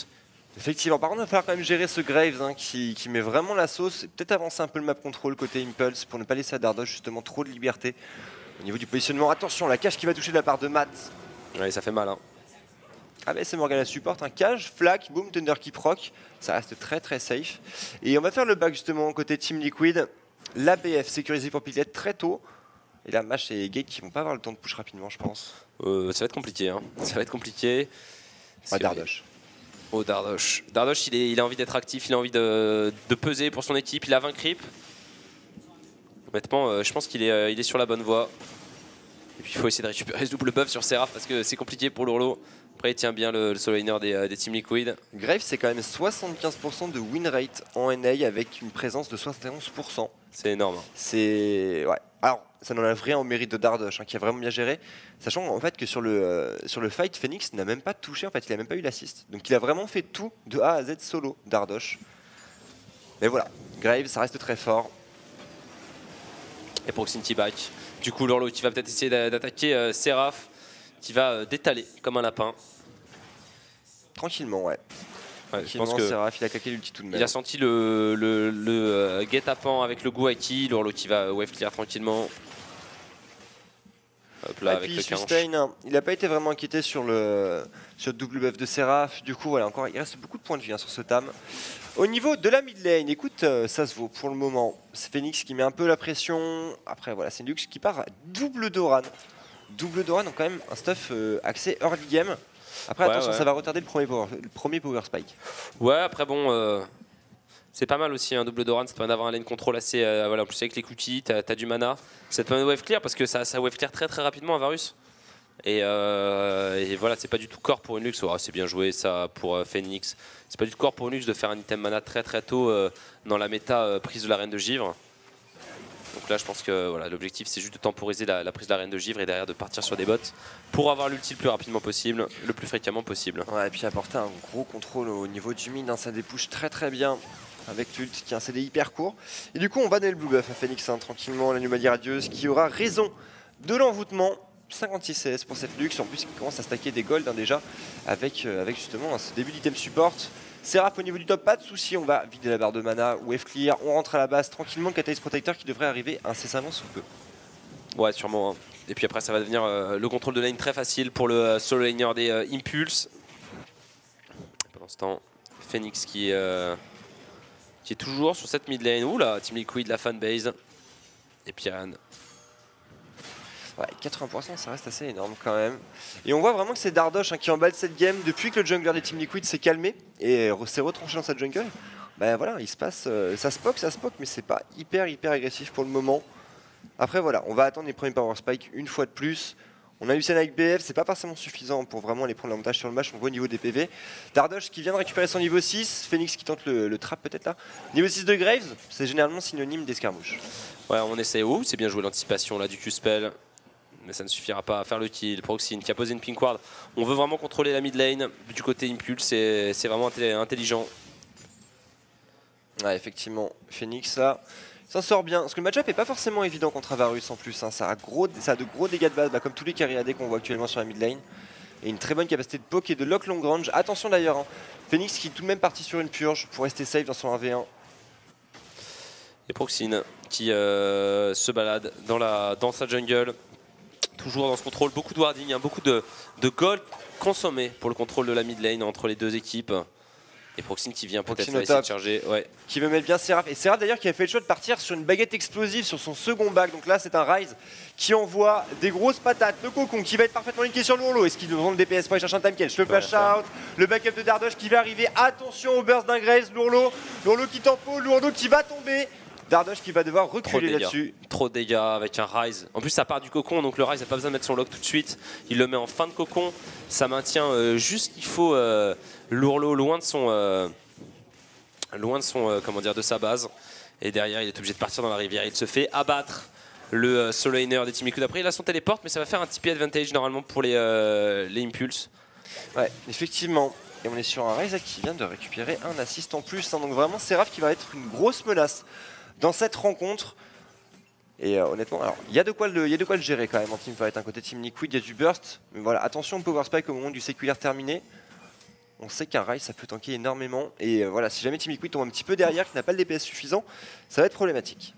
Effectivement, par contre, il va falloir quand même gérer ce Graves hein, qui, qui met vraiment la sauce. Peut-être avancer un peu le map control côté Impulse pour ne pas laisser à Dardoch justement trop de liberté. Au niveau du positionnement, attention, la cage qui va toucher de la part de Matt. Ouais, ça fait mal. Hein. Ah bah c'est Morgana support, un cage, flac, boom, Thunder qui proc. Ça reste très très safe. Et on va faire le back justement côté Team Liquid. L'A B F sécurisé pour Piglet très tôt. Et là, Mash et Gate qui vont pas avoir le temps de push rapidement, je pense. Euh, ça va être compliqué. Hein. Ça va être compliqué. Ah, Dardoch. Oh, Dardoch. Dardoch, il, est, il a envie d'être actif, il a envie de, de peser pour son équipe. Il a vingt creeps. Honnêtement, euh, je pense qu'il est, euh, il est sur la bonne voie. Et puis il faut essayer de récupérer ce double buff sur Seraph parce que c'est compliqué pour Lourlo. Après, il tient bien le, le solo laner des, euh, des Team Liquid. Graves, c'est quand même soixante-quinze pour cent de win rate en N A avec une présence de soixante et onze pour cent. C'est énorme. C'est. Ouais. Alors, ça n'enlève rien au mérite de Dardoch, hein, qui a vraiment bien géré. Sachant en fait que sur le, euh, sur le fight, Phoenix n'a même pas touché, en fait, il n'a même pas eu l'assist. Donc il a vraiment fait tout de A à Z solo, Dardoch. Mais voilà, Graves, ça reste très fort. Et Proximity back. Du coup, Lourlo qui va peut-être essayer d'attaquer euh, Seraph, qui va euh, détaler comme un lapin. Tranquillement, ouais. Ouais, je pense que Seraph, il a claqué l'ulti tout de même. Il a senti le, le, le euh, guet-apens avec le Gouaki, Lourlo qui va wave clear tranquillement. Hop là, et avec puis le sustain, hein, il n'a pas été vraiment inquiété sur le, sur le double buff de Seraph. Du coup, voilà, encore, il reste beaucoup de points de vie hein, sur ce Tam. Au niveau de la mid lane, écoute, euh, ça se vaut pour le moment. C'est Phoenix qui met un peu la pression. Après, voilà, c'est Lux qui part à double Doran. Double Doran, donc quand même un stuff euh, axé early game. Après, ouais, attention, ouais. ça va retarder le premier power, le premier power spike. Ouais, après, bon, euh, c'est pas mal aussi un double Doran. Ça te permet d'avoir un lane control assez. Euh, voilà, en plus, avec les cookies, t'as as du mana. Ça te permet de wave clear parce que ça, ça wave clear très très rapidement à Varus. Et, euh, et voilà, c'est pas du tout core pour une Lux. Oh, c'est bien joué ça pour euh, Phoenix. C'est pas du tout core pour une Lux de faire un item mana très très tôt euh, dans la méta euh, prise de la reine de givre. Donc là, je pense que voilà, l'objectif c'est juste de temporiser la, la prise de la reine de givre et derrière de partir sur des bots pour avoir l'ulti le plus rapidement possible, le plus fréquemment possible. Ouais, et puis apporter un gros contrôle au niveau du mid, hein, ça dépouche très très bien avec l'ult qui a un C D hyper court. Et du coup, on va donner le blue buff à Phoenix hein, tranquillement, l'anomalie radieuse qui aura raison de l'envoûtement. cinquante-six C S pour cette Lux, en plus il commence à stacker des golds hein, déjà avec, euh, avec justement hein, ce début d'item support. Seraph au niveau du top, pas de soucis, on va vider la barre de mana, wave clear, on rentre à la base tranquillement, Catalyst Protector qui devrait arriver incessamment sous peu. Ouais, sûrement. Hein. Et puis après ça va devenir euh, le contrôle de lane très facile pour le euh, solo laner des euh, Impulse. Pendant ce temps, Phoenix qui, euh, qui est toujours sur cette mid lane. Ouh là, Team Liquid, la fanbase. Et Piran. Ouais, quatre-vingts pour cent, ça reste assez énorme quand même. Et on voit vraiment que c'est Dardoch hein, qui emballe cette game depuis que le jungler des Team Liquid s'est calmé et s'est retranché dans sa jungle. Ben voilà, il se passe, euh, ça se poke, ça se poke, mais c'est pas hyper hyper agressif pour le moment. Après voilà, on va attendre les premiers power spike une fois de plus. On a eu ça avec B F, c'est pas forcément suffisant pour vraiment aller prendre l'avantage sur le match, on voit au niveau des P V. Dardoch qui vient de récupérer son niveau six, Phoenix qui tente le, le trap peut-être là. Niveau six de Graves, c'est généralement synonyme d'escarmouche. Ouais, on essaie. Oh, c'est bien joué l'anticipation là du Q-spell. Mais ça ne suffira pas à faire le kill. Proxine qui a posé une pink ward. On veut vraiment contrôler la mid lane du côté Impulse, c'est vraiment intelligent. Ouais, effectivement, Phoenix là s'en sort bien. Parce que le match-up n'est pas forcément évident contre Varus en plus. Hein. Ça, a gros, ça a de gros dégâts de base, bah, comme tous les carry A D qu'on voit actuellement sur la mid lane. Et une très bonne capacité de poke et de lock long range. Attention d'ailleurs, hein. Phoenix qui est tout de même parti sur une purge pour rester safe dans son un v un. Et Proxine qui euh, se balade dans, la, dans sa jungle. Toujours dans ce contrôle, beaucoup de warding, hein, beaucoup de, de gold consommé pour le contrôle de la mid lane entre les deux équipes. Et Proxine qui vient peut-être essayer de charger. Ouais. Qui veut mettre bien Seraph. Et Seraph d'ailleurs qui a fait le choix de partir sur une baguette explosive sur son second back. Donc là c'est un Rise qui envoie des grosses patates. Le cocon qui va être parfaitement linké sur Lourlo. Est-ce qu'il nous rend le D P S pour aller chercher un time catch? Le flash out, le backup de Dardoch qui va arriver. Attention au burst d'un Graves, Lourlo. Lourlo qui tempo, Lourlo qui va tomber. Dardoch qui va devoir reculer là-dessus. Trop de dégâts avec un Rise. En plus ça part du cocon, donc le Rise n'a pas besoin de mettre son lock tout de suite. Il le met en fin de cocon. Ça maintient euh, juste qu'il faut euh, Lourlo loin de son, euh, loin de son, euh, comment dire, de sa base. Et derrière il est obligé de partir dans la rivière. Il se fait abattre le euh, solo laner des Team Liquid. Après il a son téléport, mais ça va faire un T P advantage normalement pour les, euh, les Impulse. Ouais, effectivement. Et on est sur un Rise qui vient de récupérer un assist en plus. Hein. Donc vraiment Seraph qui va être une grosse menace dans cette rencontre. Et euh, honnêtement, alors il y a de quoi le, il y a de quoi le gérer quand même en teamfight. Un côté Team Liquid, il y a du burst, mais voilà, attention au power spike au moment du séculaire terminé. on sait qu'un Ryze ça peut tanker énormément. Et euh, voilà, si jamais Team Liquid tombe un petit peu derrière, qui n'a pas le D P S suffisant, ça va être problématique.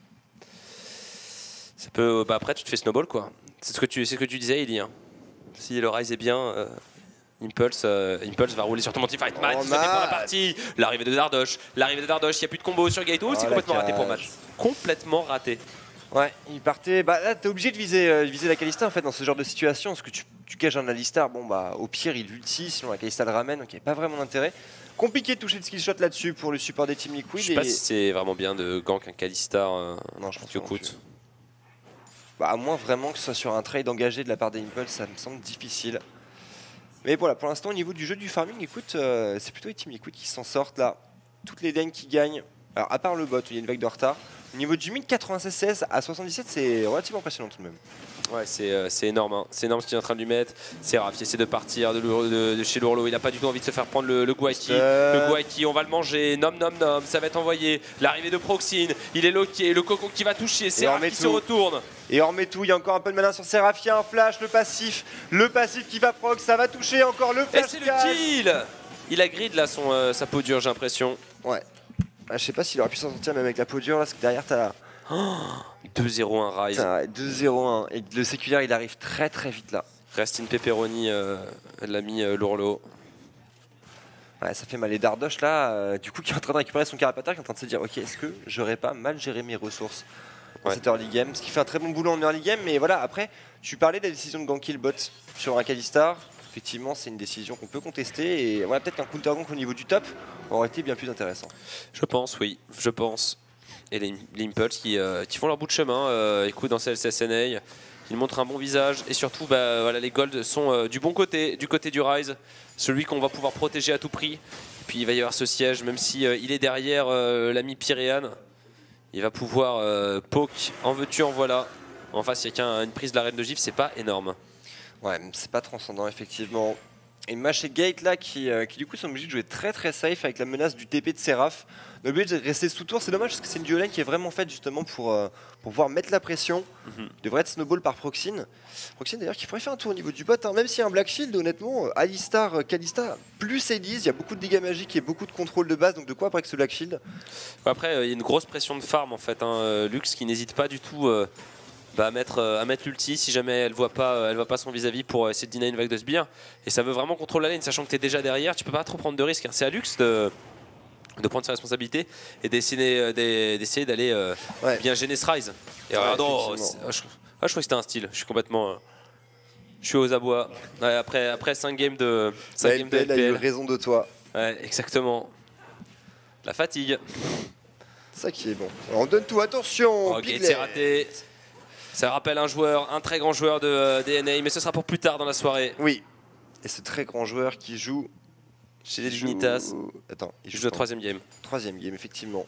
Ça peut, bah après tu te fais snowball quoi. C'est ce que tu, c'est ce que tu disais, Eli. Hein. Si le Ryze est bien, euh, Impulse, euh, Impulse va rouler sur ton multi-fight. Matt, Oh, il se dépend la Matt. partie. L'arrivée de Dardosh, l'arrivée de Dardosh, il n'y a plus de combo sur Gate. Oh, c'est Oh, complètement la raté pour cage. Matt. Complètement raté. Ouais, il partait. Bah là, t'es obligé de viser, euh, viser la Kalista en fait dans ce genre de situation, parce que tu, tu caches un Alistar, bon bah au pire il ulti, sinon la Kalista le ramène, donc il n'y a pas vraiment d'intérêt. Compliqué de toucher le skill shot là-dessus pour le support des Team Liquid. Je sais et... pas si c'est vraiment bien de gank un Kalistar. Euh, non, je pense que pas non coûte. plus. Bah à moins vraiment que ce soit sur un trade engagé de la part des Impulse, ça me semble difficile. Mais voilà, pour l'instant au niveau du jeu du farming, écoute, euh, c'est plutôt les Team Liquid qui s'en sortent là. Toutes les lanes qui gagnent, alors à part le bot où il y a une vague de retard. Au niveau du mid, quatre-vingt-seize seize à soixante-dix-sept, c'est relativement impressionnant tout de même. Ouais, c'est euh, énorme. Hein. C'est énorme ce qu'il est en train de lui mettre. Seraph qui essaie de partir de, de, de chez Lourlo. Il n'a pas du tout envie de se faire prendre le, le Guaiki. Euh... Le Guaiki, on va le manger. Nom, nom, nom. Ça va être envoyé. L'arrivée de Proxine. Il est loqué. Le Cocon qui va toucher. Seraph qui se retourne. Et on remet tout. Il y a encore un peu de malin sur Seraph. Il y a un flash, le passif. Le passif qui va proc. Ça va toucher encore le flash. Et c'est le kill. Il a grid là son, euh, sa peau dure, j'ai l'impression. Ouais. Ah, je sais pas s'il aurait pu s'en sortir même avec la peau dure là, parce que derrière t'as la... Oh, deux zéro un Ryze. deux zéro un. Et le séculaire il arrive très très vite là. Reste in Pepperoni, euh, l'ami euh, Lourlo. Ouais, ça fait mal. Et Dardosh là, euh, du coup qui est en train de récupérer son carapateur, qui est en train de se dire ok, est-ce que j'aurais pas mal géré mes ressources dans ouais. cette early game, ce qui fait un très bon boulot en early game. Mais voilà, après, tu parlais de la décision de ganker le bot sur un Kalistar. Effectivement, c'est une décision qu'on peut contester et voilà, peut-être qu'un counter gank au niveau du top aurait été bien plus intéressant. Je pense, oui, je pense. Et les, les Impulse qui, euh, qui font leur bout de chemin, euh, écoute, dans C L C S N A, ils montrent un bon visage et surtout, bah, voilà, les Golds sont euh, du bon côté, du côté du Ryze, celui qu'on va pouvoir protéger à tout prix. Et puis il va y avoir ce siège, même si euh, il est derrière euh, l'ami Pyréan, il va pouvoir euh, poke, en veux-tu, en voilà. En face, il n'y a qu'une prise de la reine de Gif, c'est pas énorme. Ouais, c'est pas transcendant effectivement. Et Mash et Gate là qui, euh, qui du coup sont obligés de jouer très très safe avec la menace du T P de Seraph. On est obligé de rester sous tour, c'est dommage parce que c'est une duo lane qui est vraiment faite justement pour, euh, pour pouvoir mettre la pression. Mm-hmm. Devrait être snowball par Proxine. Proxine d'ailleurs qui pourrait faire un tour au niveau du bot, hein. Même s'il y a un Black Shield honnêtement, Alistar, euh, Kalista, plus Elise, il y a beaucoup de dégâts magiques et beaucoup de contrôle de base, donc de quoi après que ce Black Shield. Après il euh, y a une grosse pression de farm en fait, hein. Lux qui n'hésite pas du tout... Euh... Bah, à mettre, euh, à mettre l'ulti si jamais elle voit pas, euh, elle voit pas son vis-à-vis pour euh, essayer de deny une vague de sbire. Et ça veut vraiment contrôler la lane, sachant que tu es déjà derrière, tu peux pas trop prendre de risques. Hein. C'est à Lux de, de prendre ses responsabilités et d'essayer euh, d'essayer d'aller euh, ouais. bien gêner ce Ryze. Et ouais, non, ah, je, ah, je crois que c'était un style, je suis complètement... Euh, je suis aux abois. Ouais, après, après cinq games de, cinq games de L P L. A eu raison de toi. Ouais, exactement. La fatigue. C'est ça qui est bon. Alors, on donne tout, attention. Ok, c'est raté. Ça rappelle un joueur, un très grand joueur de euh, D N A, mais ce sera pour plus tard dans la soirée. Oui. Et ce très grand joueur qui joue chez les Dignitas. Joue... Attends, il joue, joue le troisième game. Troisième game, effectivement.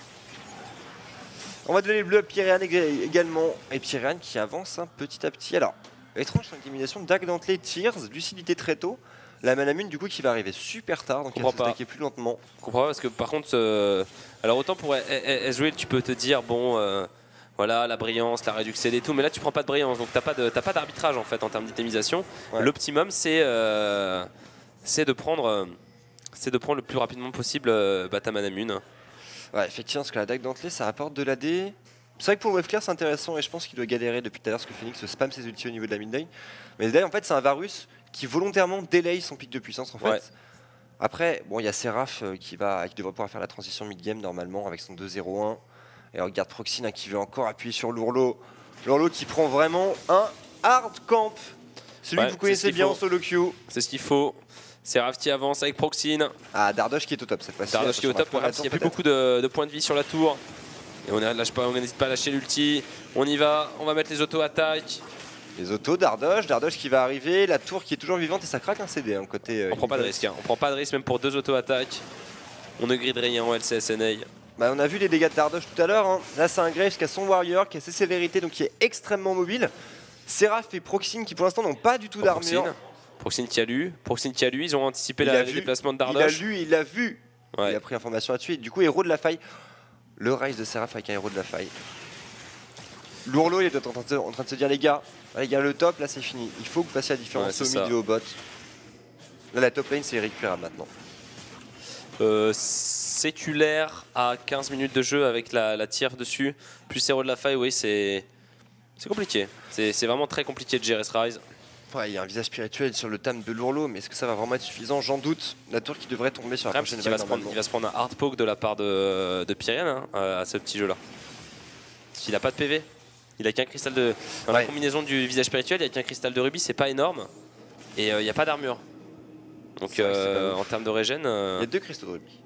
On va donner le bleu à Pyréan également. Et Pyréan qui avance un petit à petit. Alors, étrange sur l'élimination, Dag Dantley, Tears, lucidité très tôt. La Manamune du coup qui va arriver super tard, donc elle va s'attaquer plus lentement. Je comprends pas parce que par contre, euh... alors autant pour Ezreal tu peux te dire bon. Euh... Voilà, la brillance, la réduction et tout, mais là tu prends pas de brillance, donc t'as pas de, t'as pas d'arbitrage en fait en termes d'itemisation. Ouais. L'optimum c'est euh, c'est de prendre euh, c'est de prendre le plus rapidement possible euh, bah, ta Manamune. Ouais, effectivement, parce que la dague dentelée ça apporte de l'A D. C'est vrai que pour le wave clear c'est intéressant et je pense qu'il doit galérer depuis tout à l'heure parce que Phoenix spam ses ultis au niveau de la mid lane. Mais là en fait c'est un Varus qui volontairement délay son pic de puissance en fait. Ouais. Après, bon il y a Seraph euh, qui, va, qui devrait pouvoir faire la transition mid game normalement avec son deux zéro un. Et on regarde Proxine hein, qui veut encore appuyer sur Lourlo. Lourlo qui prend vraiment un hard camp. Celui ouais, que vous connaissez bien en solo queue. C'est ce qu'il faut. Seraph qui avance avec Proxine. Ah, Dardosh qui est au top cette fois-ci. Dardosh qui est au top. Il n'y a plus beaucoup de, de points de vie sur la tour. Et on n'hésite pas à lâcher l'ulti. On y va. On va mettre les auto-attaques. Les autos, Dardosh. Dardosh qui va arriver. La tour qui est toujours vivante et ça craque un C D. Hein, côté, euh, on prend pas de risque. Hein. On prend pas de risque même pour deux auto-attaques. On ne gride rien en L C S N A. Bah, on a vu les dégâts de Dardosh tout à l'heure. Hein. Là, c'est un Graves qui a son Warrior, qui a ses sévérités, donc qui est extrêmement mobile. Seraph et Proxine qui pour l'instant n'ont pas du tout oh, d'armure. Proxine. Proxine qui a lu. Proxine qui a lu. Ils ont anticipé la, le déplacement de Dardosh. Il a lu, il a vu. Ouais. Il a pris information là-dessus. Et du coup, héros de la faille. Le Ryze de Seraph avec un héros de la faille. Lourlo, il est en train, de, en train de se dire les gars, les gars, le top, là c'est fini. Il faut que vous fassiez la différence ouais, au mid et au bot. Là, la top lane, c'est irrécupérable maintenant. euh, séculaire à quinze minutes de jeu avec la, la tire dessus, plus héros de la faille, oui, c'est compliqué. C'est vraiment très compliqué de gérer ce Rise. Ouais, il y a un visage spirituel sur le tam de Lourlo, mais est-ce que ça va vraiment être suffisant? J'en doute. La tour qui devrait tomber sur la prochaine vague. Il va se prendre un hard poke de la part de, de Pyrian hein, à ce petit jeu-là. Il n'a pas de P V. Il a qu'un cristal de. Dans ouais. la combinaison du visage spirituel, il n'y a qu'un cristal de rubis, c'est pas énorme. Et euh, il n'y a pas d'armure. Donc euh, en termes de régène. Euh, il y a deux cristaux de rubis.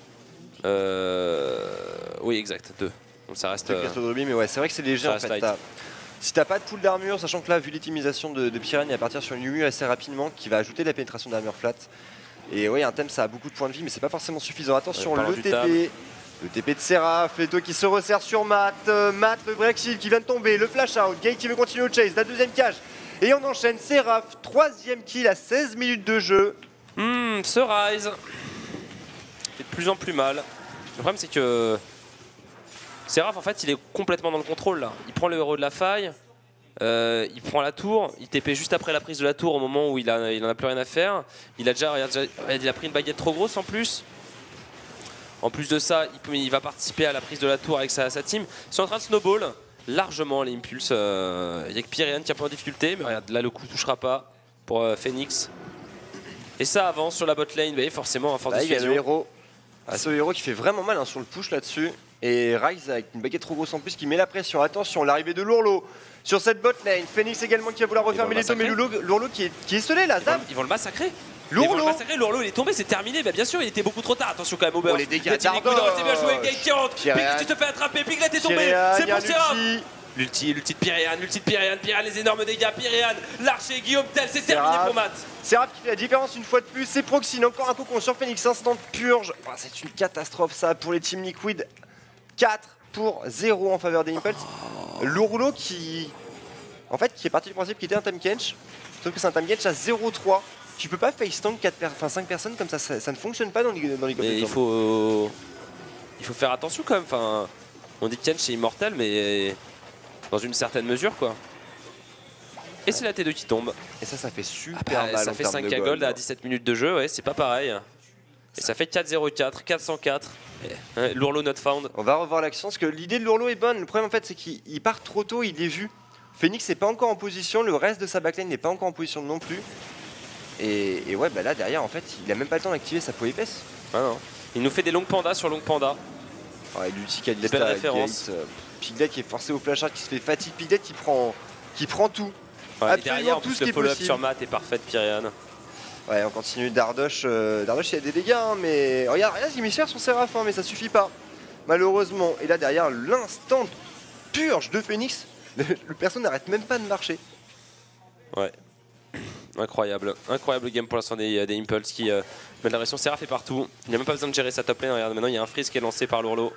Euh, oui, exact, deux. Donc ça reste. Deux cristaux de rubis, mais ouais, c'est vrai que c'est léger en fait. Si t'as pas de pool d'armure, sachant que là, vu l'optimisation de, de Pyrian, il va partir sur une Yumu assez rapidement qui va ajouter de la pénétration d'armure flat. Et ouais, un thème, ça a beaucoup de points de vie, mais c'est pas forcément suffisant. Attention, le T P. Le T P de Seraph, Leto qui se resserre sur Matt. Euh, Matt, le break shield qui vient de tomber. Le flash out. Gay qui veut continuer au chase. La deuxième cage. Et on enchaîne. Seraph, troisième kill à seize minutes de jeu. Hmm, ce Rise fait de plus en plus mal. Le problème, c'est que. Seraph en fait il est complètement dans le contrôle là. Il prend le héros de la faille, euh, il prend la tour, il T P juste après la prise de la tour au moment où il, a, il en a plus rien à faire. Il a déjà, regarde, il a pris une baguette trop grosse en plus. En plus de ça, il, peut, il va participer à la prise de la tour avec sa, sa team. Ils sont en train de snowball largement les impulses. Euh, il n'y a que Pyrian qui a pas en difficulté, mais regarde là le coup touchera pas pour euh, Phoenix. Et ça avance sur la bot lane, vous voyez forcément à force de il y a le héros. Ah, ce héros qui fait vraiment mal hein, sur le push là-dessus. Et Rise avec une baguette trop grosse en plus qui met la pression. Attention, l'arrivée de Lourlo sur cette bot lane. Phoenix également qui va vouloir refermer les deux, mais Lourlo qui est, qui est scellé là. Ils vont, ils vont le massacrer. Lourlo. Ils vont le massacrer. Lourlo il est tombé, c'est terminé. Bah, bien sûr, il était beaucoup trop tard. Attention quand même au burst. Oh, les dégâts d'Ardoche. C'est bien joué, Gay qui rentre. Piglet, tu te fais attraper. Piglet est tombé. C'est pour Seraph. L'ulti, l'ulti de Pyrian, l'ulti de Pyrian, Pyrian, les énormes dégâts, Pyrian, l'archer, Guillaume Tell, c'est terminé pour Matt. Seraph qui fait la différence une fois de plus, c'est Proxine, encore un cocon sur Phoenix, instant purge. Oh, c'est une catastrophe ça pour les Team Liquid. quatre pour zéro en faveur des Impulse. Oh. Lourlo qui, en fait, qui est parti du principe qu'il était un time catch, sauf que c'est un time catch à zéro trois. Tu peux pas face tank quatre per enfin, cinq personnes comme ça, ça, ça ne fonctionne pas dans les dans les Mais il faut, euh, il faut faire attention quand même. Enfin, on dit que Kench est immortel, mais dans une certaine mesure quoi. Et c'est la T deux qui tombe. Et ça, ça fait super ah bah, mal. Ça fait cinq K gold à dix-sept minutes de jeu, ouais, c'est pas pareil. Et ça fait quatre zéro quatre, quatre cent quatre. Ouais, Lourlo not found. On va revoir l'action parce que l'idée de Lourlo est bonne. Le problème en fait, c'est qu'il part trop tôt, il est vu. Phoenix n'est pas encore en position, le reste de sa backline n'est pas encore en position non plus. Et, et ouais, bah là derrière, en fait, il a même pas le temps d'activer sa peau épaisse. Ah non. Il nous fait des longues pandas sur longues pandas. Ouais, l'ulti qui a des belles références. Euh, Piglet qui est forcé au flash art, qui se fait fatigue. Piglet qui prend, qui prend tout. Ouais, et derrière, en plus, le follow-up sur Matt est parfait de Pyrian. Ouais, on continue. Dardoche, euh, Dardoche il y a des dégâts, hein, mais regarde, regarde, il met cher son Seraph, hein, mais ça suffit pas. Malheureusement. Et là derrière, l'instant purge de Phoenix, le, le perso n'arrête même pas de marcher. Ouais. Incroyable, incroyable game pour l'instant des, des Impulse qui euh, met la pression. Seraph est partout, il n'a même pas besoin de gérer sa top lane. Regarde, maintenant il y a un freeze qui est lancé par Lourlo.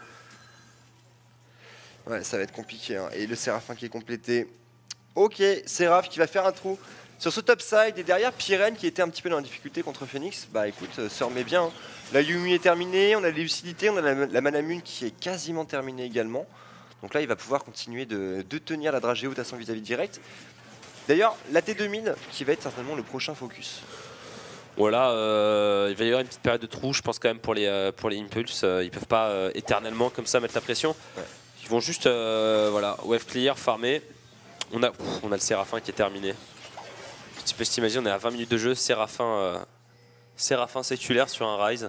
Ouais, ça va être compliqué, hein. Et le Séraphin qui est complété. Ok, Seraph qui va faire un trou sur ce top side. Et derrière, Pyren qui était un petit peu dans la difficulté contre Phoenix. Bah écoute, euh, se remet bien. Hein. La Yuumi est terminée, on a les lucidités, on a la, la Manamune qui est quasiment terminée également. Donc là, il va pouvoir continuer de, de tenir la dragée haute à son vis-à-vis direct. D'ailleurs, la T deux mille qui va être certainement le prochain focus. Voilà, euh, il va y avoir une petite période de trou, je pense quand même pour les, euh, pour les Impulse. Euh, ils peuvent pas euh, éternellement comme ça mettre la pression. Ouais. Ils vont juste, euh, voilà, wave clear, farmer. On a, pff, on a le Séraphin qui est terminé. Tu peux t'imaginer, on est à vingt minutes de jeu, Séraphin, euh, Séraphin séculaire sur un Rise.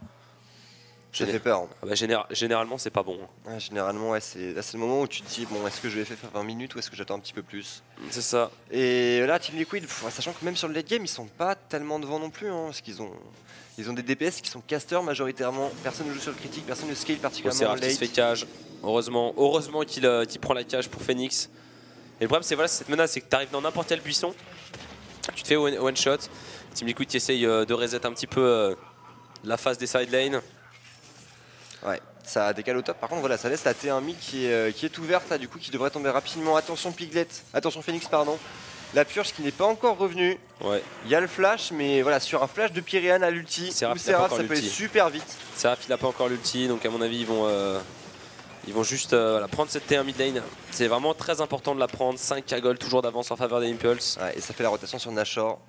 Ça fait peur. Hein. Ah bah, général, généralement, c'est pas bon. Ouais, généralement, ouais, c'est le moment où tu te dis, bon, est-ce que je vais faire vingt minutes ou est-ce que j'attends un petit peu plus? C'est ça. Et là, Team Liquid, sachant que même sur le late game, ils sont pas tellement devant non plus, hein, parce qu'ils ont, ils ont des D P S qui sont casters majoritairement. Personne ne joue sur le critique, personne ne scale particulièrement. Seraph qui se fait cage. Heureusement, heureusement qu'il euh, qu'il prend la cage pour Phoenix. Et le problème, c'est voilà, cette menace, c'est que tu arrives dans n'importe quel buisson, tu te fais one, one shot. Team Liquid qui essaye euh, de reset un petit peu euh, la phase des side lanes. Ouais, ça décale au top. Par contre, voilà, ça laisse la T un mid qui est, euh, qui est ouverte, là, du coup, qui devrait tomber rapidement. Attention Piglet, attention Phoenix, pardon. La purge qui n'est pas encore revenue. Ouais. Il y a le flash, mais voilà, sur un flash de Pyrian à l'ulti, Seraph, Seraph ça peut aller super vite. Seraph, il n'a pas encore l'ulti, donc à mon avis, ils vont, euh, ils vont juste euh, voilà, prendre cette T un mid lane. C'est vraiment très important de la prendre. cinq K gold, toujours d'avance en faveur des Impulse. Ouais, et ça fait la rotation sur Nashor.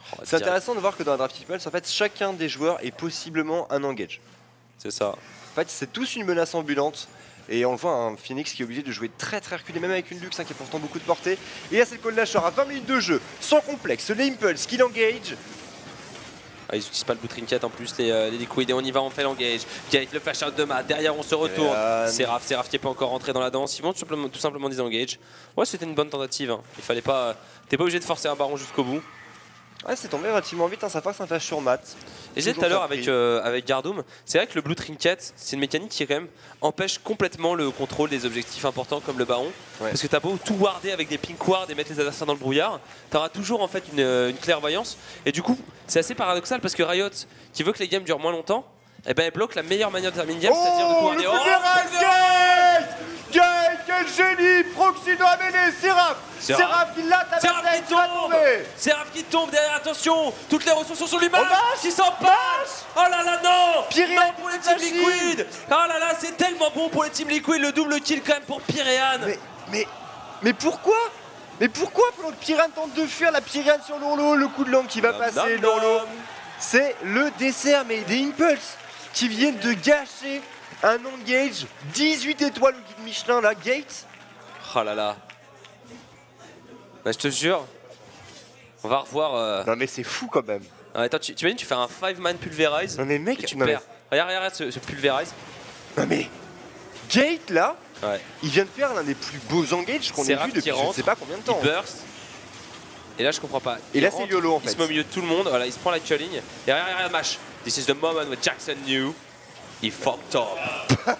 Oh, c'est intéressant de voir que dans la Draft Impulse, en fait, chacun des joueurs est possiblement un engage. C'est ça. En fait, c'est tous une menace ambulante. Et on le voit, un Phoenix qui est obligé de jouer très très reculé, même avec une Lux hein, qui a pourtant beaucoup de portée. Et là, c'est le Cold Lasher à vingt minutes de jeu, sans complexe. L'Impulse qui l'engage. Ah, ils n'utilisent pas le Blue Trinket en plus, les, euh, les Liquid, et on y va, on fait l'engage. Gate, le flash out de Matt, derrière on se retourne. Euh... Seraph, Seraph qui n'est pas encore rentré dans la danse. Ils vont tout simplement, tout simplement disengage. Ouais, c'était une bonne tentative. Hein. Il fallait pas. T'es pas obligé de forcer un baron jusqu'au bout. Ouais, c'est tombé relativement vite, hein, ça force un flash sur Matt. Et j'ai dit tout à l'heure avec, euh, avec Gardoum, c'est vrai que le Blue Trinket, c'est une mécanique qui quand même empêche complètement le contrôle des objectifs importants comme le baron. Ouais. Parce que t'as beau tout warder avec des pink wards et mettre les adversaires dans le brouillard, t'auras toujours en fait une, une clairvoyance. Et du coup, c'est assez paradoxal parce que Riot, qui veut que les games durent moins longtemps, eh ben, elle bloque la meilleure manière de terminer une game, oh, c'est-à-dire de tout warder. Oh, Gate Gate, quel génie! Proxy doit amener Seraph Seraph qui l'a, Seraph qui tombe Seraph qui tombe derrière, attention. Toutes les ressources sont sur lui, Mash qui s'en passe. Oh là là, non Pyréan pour les Team Liquid. Oh là là, c'est tellement bon pour les Team Liquid, le double kill quand même pour Pyréan. Mais, mais, mais pourquoi Mais pourquoi pendant que Pyréan tente de fuir, la Pyréan sur l'Orlo, le coup de langue qui va nom, passer, nom, l'Orlo. nom. C'est le dessert, mais des Impulse qui viennent de gâcher un engage, dix-huit étoiles au guide Michelin, là, Gate. Oh là là. Bah, je te jure, on va revoir. Euh... Non mais c'est fou quand même. Ah, attends, tu imagines, tu fais un five man pulverize. Non mais mec, tu non, perds. Mais... Regarde, regarde ce, ce pulverize. Non mais Gate là, ouais. Il vient de faire l'un des plus beaux engages qu'on ait vu depuis rentre, je sais pas combien de temps. Il burst. Et là je comprends pas. Et il là c'est YOLO en fait. Il se met au milieu de tout le monde, voilà, il se prend la culling. Et regarde, regarde, Mash. This is the moment where Jackson knew he fucked up.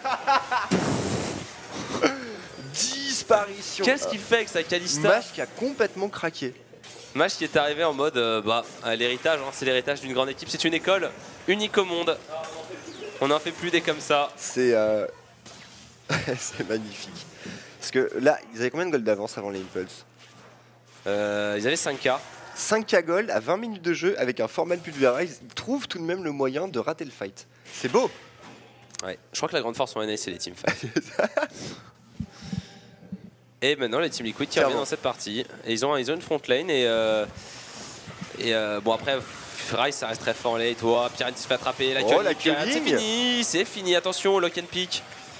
Disparition. Qu'est-ce qu'il fait avec sa Kalista? Mash qui a complètement craqué. Mash qui est arrivé en mode euh, bah l'héritage, hein, c'est l'héritage d'une grande équipe, c'est une école unique au monde. On n'en fait plus des comme ça. C'est euh... c'est magnifique. Parce que là, ils avaient combien de gold d'avance avant les Impulse? euh, Ils avaient cinq K. cinq K gold à vingt minutes de jeu avec un format pulverize. Ils trouvent tout de même le moyen de rater le fight. C'est beau. Ouais, je crois que la grande force en N A c'est les teamfights. Et maintenant les Team Liquid qui reviennent dans cette partie. Et ils ont, ils ont une front lane et, euh, et euh, bon après Rice ça reste très fort en late. Oh, Pyrean se fait attraper, la oh, c'est fini, c'est fini, attention, lock and pick.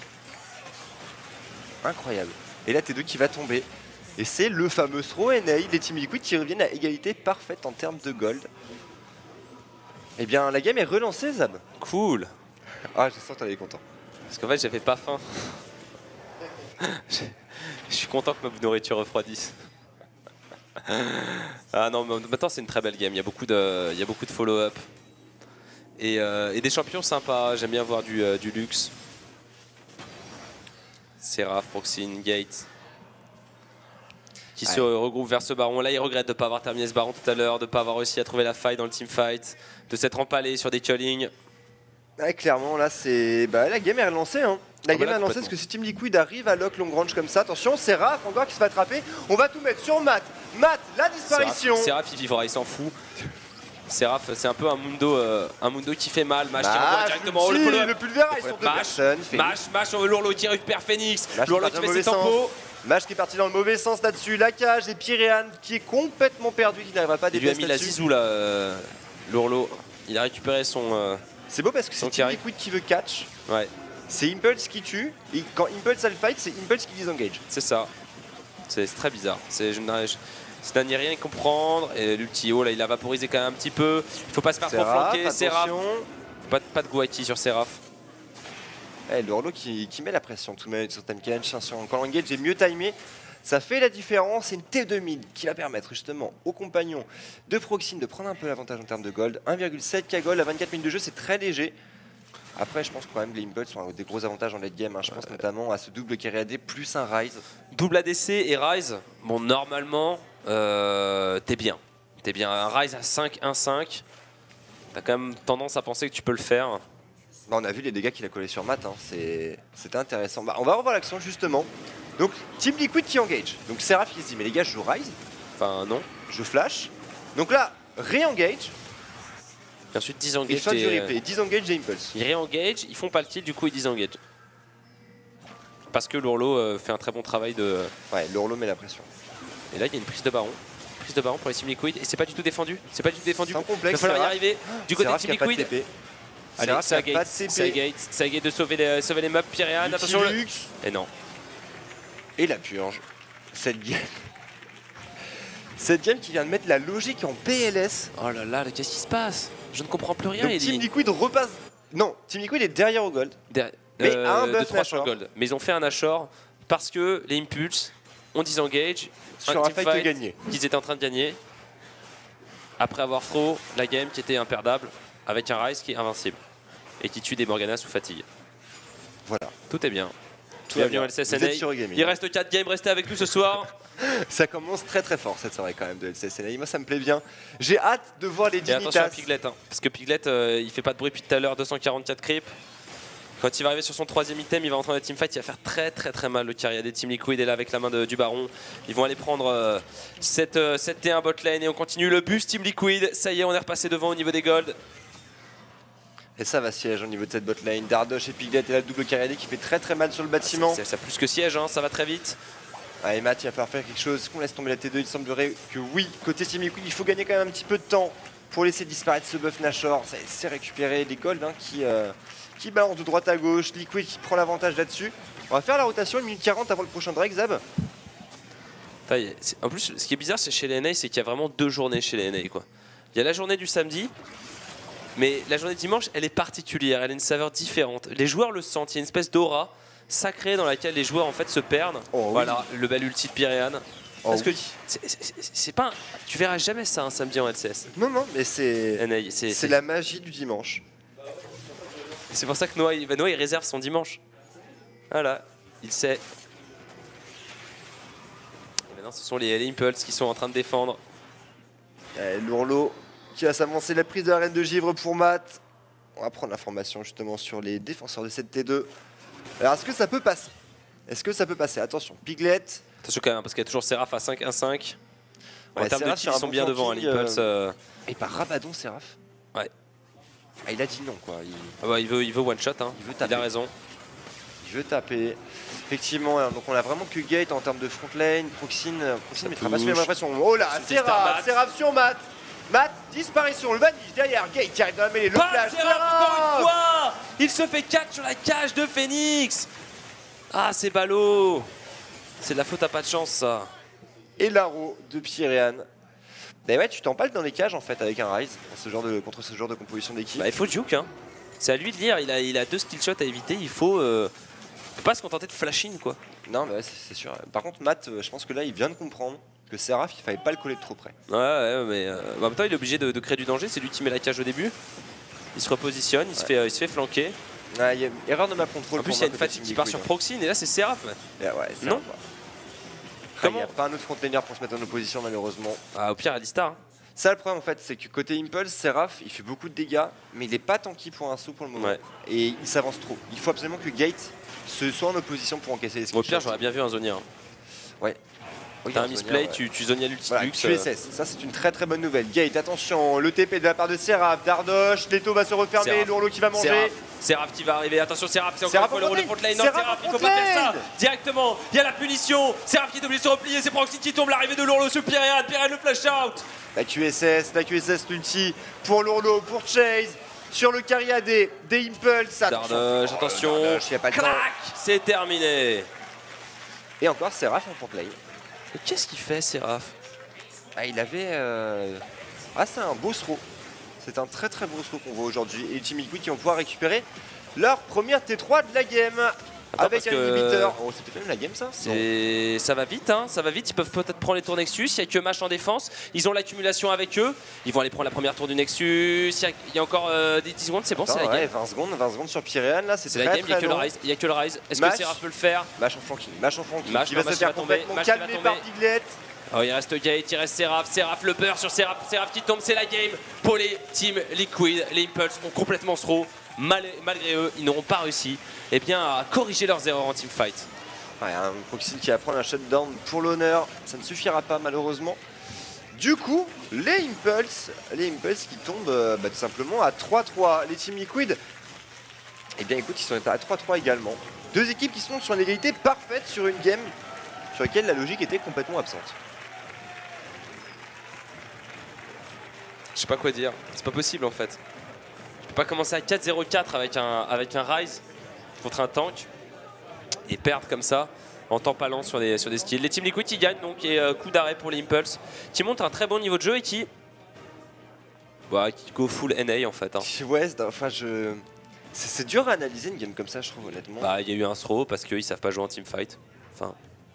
Incroyable. Et là T deux qui va tomber. Et c'est le fameux throw N A, les Team Liquid qui reviennent à égalité parfaite en termes de gold. Et bien la game est relancée, Zab. Cool. Ah, je sens que t'en es content. Parce qu'en fait j'avais pas faim. Je suis content que ma nourriture refroidisse. Ah non, mais maintenant c'est une très belle game. Il y a beaucoup de, il y a beaucoup de follow-up et, euh, et des champions sympas. J'aime bien voir du, euh, du luxe. Seraph, Proxine, Gate, qui ouais. se regroupe vers ce baron. Là, il regrette de ne pas avoir terminé ce baron tout à l'heure, de ne pas avoir réussi à trouver la faille dans le teamfight, de s'être empalé sur des cullings. Ouais, clairement, là, c'est bah, la game est relancée. Hein. La ah game bah là, est relancée parce que si Team Liquid arrive à lock long range comme ça, attention, Seraph encore qui se fait attraper. On va tout mettre sur Matt. Matt, la disparition. Seraph, il vivra, il s'en fout. Seraph, c'est un peu un Mundo, euh, un Mundo qui fait mal. Mash qui renvoie directement le, le follow-up. Le pulverize sur deux personnes. Mash, Mash, on veut Lourlo qui récupère Phoenix. Mash Lourlo qui met ses tempos. Mash qui est parti dans le mauvais sens là-dessus. La cage et Pyréan qui est complètement perdu, qui n'arrivera pas à dépasser. Il lui a mis la zizou là, euh, Lourlo. Il a récupéré son. Euh, c'est beau parce que c'est Team Liquid qui veut catch. Ouais. C'est Impulse qui tue. Et quand Impulse a le fight, c'est Impulse qui disengage. C'est ça. C'est très bizarre. C'est je n'a ni rien à comprendre. Et l'ulti, oh là, il a vaporisé quand même un petit peu. Il faut pas se faire trop flanquer. Seraph. Pas, pas de Guaki sur Seraph. Eh, Lourlo qui, qui met la pression tout de même sur Tamken. Quand l'engage est mieux timé, ça fait la différence. C'est une T deux mid qui va permettre justement aux compagnons de Proxime de prendre un peu l'avantage en termes de gold. un virgule sept K gold à vingt-quatre minutes de jeu, c'est très léger. Après, je pense quand même que les Impulse sont des gros avantages en late game. Hein. Je pense ouais. notamment à ce double carry A D plus un Rise. Double A D C et Rise, bon, normalement, euh, t'es bien. T'es bien. Un Rise à cinq un cinq, t'as quand même tendance à penser que tu peux le faire. Bah, on a vu les dégâts qu'il a collés sur Matt. Hein. C'était intéressant. Bah, on va revoir l'action justement. Donc, Team Liquid qui engage. Donc, Seraph qui se dit, mais les gars, je joue Rise. Enfin, non. Je flash. Donc là, re-engage. Et ensuite disengage. Et fin du replay, disengage et Impulse. Ils re-engage, ils font pas le kill, du coup ils disengage. Parce que Lourlo euh, fait un très bon travail de... Ouais, Lourlo met la pression. Et là il y a une prise de baron. prise de baron pour les Team Liquid et c'est pas du tout défendu. C'est pas du tout défendu. C'est un complexe. Il va falloir y arriver. Du côté de Team Liquid. Allez, ça gate, ça gate, ça gate de sauver les, sauver les mobs. Pyréan, attention. Le... Et non. Et la purge. Cette game. Cette game qui vient de mettre la logique en P L S. Oh là là, qu'est-ce qui se passe? Je ne comprends plus rien. Donc, Team Liquid repasse. Non, Team Liquid est derrière au gold. Der... Mais euh, à un buff trois sur le gold. Mais ils ont fait un Nashor parce que les Impulse ont disengage sur un, un fight gagné. Qu'ils étaient en train de gagner. Après avoir throw la game qui était imperdable avec un Ryze qui est invincible et qui tue des Morgana sous fatigue. Voilà. Tout est bien. Tout Bienvenue au L C S N A. Il reste quatre games, restez avec nous ce soir. Ça commence très très fort cette soirée quand même de L C S N A. Moi ça me plaît bien. J'ai hâte de voir les Dignitas. Et attention à Piglet, hein, parce que Piglet euh, il fait pas de bruit depuis tout à l'heure, deux cent quarante-quatre creep. Quand il va arriver sur son troisième item, il va rentrer dans la teamfight, il va faire très très très mal. Le carry des Team Liquid est là avec la main de, du Baron. Ils vont aller prendre euh, cette, euh, cette T un bot lane et on continue le boost Team Liquid. Ça y est, on est repassé devant au niveau des gold. Et ça va siège au niveau de cette bot lane. Dardosh et Piglet et la double carry qui fait très très mal sur le bâtiment. Ça, ça plus que siège, hein, ça va très vite. Allez Matt, il va falloir faire quelque chose. Est-ce qu'on laisse tomber la T deux? Il semblerait que oui. Côté Team Liquid, il faut gagner quand même un petit peu de temps pour laisser disparaître ce buff Nashor. Ça essaie de récupérer les golds hein, qui, euh, qui balancent de droite à gauche. Liquid qui prend l'avantage là-dessus. On va faire la rotation, une minute quarante avant le prochain Drake, Zab. En plus, ce qui est bizarre c'est chez les N A, c'est qu'il y a vraiment deux journées chez les N A, quoi. Il y a la journée du samedi, mais la journée de dimanche, elle est particulière, elle a une saveur différente. Les joueurs le sentent, il y a une espèce d'aura sacrée dans laquelle les joueurs en fait se perdent. Oh, voilà, oui. le bel ulti de Pyréan. Oh, Parce que oui. c'est pas un... Tu verras jamais ça un samedi en L C S. Non, non, mais c'est c'est la magie du dimanche. C'est pour ça que Noah, bah, Noah il réserve son dimanche. Voilà, il sait. Et maintenant ce sont les, les Impulse qui sont en train de défendre. Eh, Lourlo qui va s'avancer, la prise de la reine de givre pour Matt. On va prendre l'information justement sur les défenseurs de cette T deux. Alors est-ce que ça peut passer? Est-ce que ça peut passer? Attention, Piglet. Attention quand même, parce qu'il y a toujours Seraph à cinq un cinq. En Ouais, termes Seraph, de kills, ils sont bon bien devant, hein, l'Impulse. Euh... Et par Rabadon, Seraph. Ouais. Ah, il a dit non, quoi. Il, ah bah, il veut, il veut one shot, hein. il, veut taper. Il a raison. Il veut taper. Effectivement, donc on a vraiment que Gate en termes de front lane. Proxine, Proxine mettra pas sur l'impression. Oh là, Seraph, Seraph sur Matt. Matt, disparition, le vanish derrière, Gate qui arrive dans la mêlée, le flash, encore une fois. Il se fait catch sur la cage de Phoenix. Ah, c'est ballot. C'est de la faute à pas de chance, ça. Et l'arrow de Pyréan. Mais ouais, tu t'empales dans les cages en fait avec un Ryze ce genre de, contre ce genre de composition d'équipe. Bah, il faut juke, hein. C'est à lui de lire, il a, il a deux skill shots à éviter, il faut, euh, faut pas se contenter de flashing, quoi. Non, mais ouais, c'est sûr. Par contre, Matt, je pense que là, il vient de comprendre que Seraph, il fallait pas le coller de trop près. Ouais, ouais, mais euh, en même temps, il est obligé de, de créer du danger, c'est lui qui met la cage au début. Il se repositionne, il, ouais. se, fait, euh, il se fait flanquer. Ouais, y a erreur de map control. En plus, il y a une fatigue qui part sur Proxine, et là, c'est Seraph. Yeah, ouais, non. Il n'y a pas un autre frontliner pour se mettre en opposition, malheureusement. Ah, au pire, Alistar. Hein. Ça, le problème, en fait, c'est que côté Impulse, Seraph, il fait beaucoup de dégâts, mais il n'est pas tanky pour un saut pour le moment. Ouais. Et il s'avance trop. Il faut absolument que Gate se soit en opposition pour encaisser les skills. Au pire, j'aurais bien vu un Zonia. Hein. Ouais. Oui, t'as un misplay, ouais. tu, tu Zonia l'ulti voilà, Q S S, ça c'est une très très bonne nouvelle. Gate, attention, le T P de la part de Seraph, Dardosh, Leto va se refermer, Lourlo qui va manger. Seraph. Seraph qui va arriver, attention Seraph, c'est encore une fois le rôle de front lane. Non, Seraph, il faut pas faire ça directement, il y a la punition. Seraph qui est obligé de se replier, c'est Proxine qui tombe, l'arrivée de Lourlo sur Pyréan, Pyréan le flash out. La Q S S, la Q S S l'ulti pour Lourlo, pour Chase. Sur le carry A D, des Impulse. Dardosh, attention, crac, c'est terminé. Et encore Seraph en front lane. Qu'est-ce qu'il fait, Seraph? Ah, il avait... Euh... Ah, c'est un beau throw. C'est un très très beau throw qu'on voit aujourd'hui. Et Team Liquid qui vont pouvoir récupérer leur première T trois de la game. Attends, avec un que... inhibiteur. Oh, c'était même la game, ça? Ça va vite, hein. Ça va vite. Ils peuvent peut-être prendre les tours Nexus. Il n'y a que Mash en défense. Ils ont l'accumulation avec eux. Ils vont aller prendre la première tour du Nexus. Il y a, il y a encore euh, des dix secondes, c'est bon, c'est la ouais, game. vingt secondes, vingt secondes sur Pyréan, là, c'est la game. Il n'y a que le Rise. Il y a que le Rise. Est-ce que Seraph peut le faire? Mash en flanking. Mash en flanking. Mash, qui va se faire complètement calmer par Piglet. Oh, il reste Gate, il reste Seraph, Seraph le beurre sur Seraph, Seraph qui tombe, c'est la game pour les Team Liquid. Les Impulse ont complètement throw, Mal, malgré eux, ils n'auront pas réussi eh bien, à corriger leurs erreurs en teamfight. Ouais, un Proxine qui va prendre un shutdown pour l'honneur, ça ne suffira pas malheureusement. Du coup, les Impulse, les Impulse qui tombent euh, bah, tout simplement à trois trois. Les Team Liquid, eh bien écoute, ils sont à trois trois également. Deux équipes qui sont sur une égalité parfaite sur une game sur laquelle la logique était complètement absente. Je sais pas quoi dire. C'est pas possible en fait. Tu peux pas commencer à quatre zéro quatre avec un, avec un Ryze contre un tank et perdre comme ça en temps pas lent sur des, sur des skills. Les Team Liquid qui gagnent donc et euh, coup d'arrêt pour les Impulse qui montrent un très bon niveau de jeu et qui, bah, qui go full N A en fait. Hein. Ouais, enfin je... c'est dur à analyser une game comme ça je trouve honnêtement. Bah il y a eu un throw parce qu'ils savent pas jouer en teamfight. Enfin...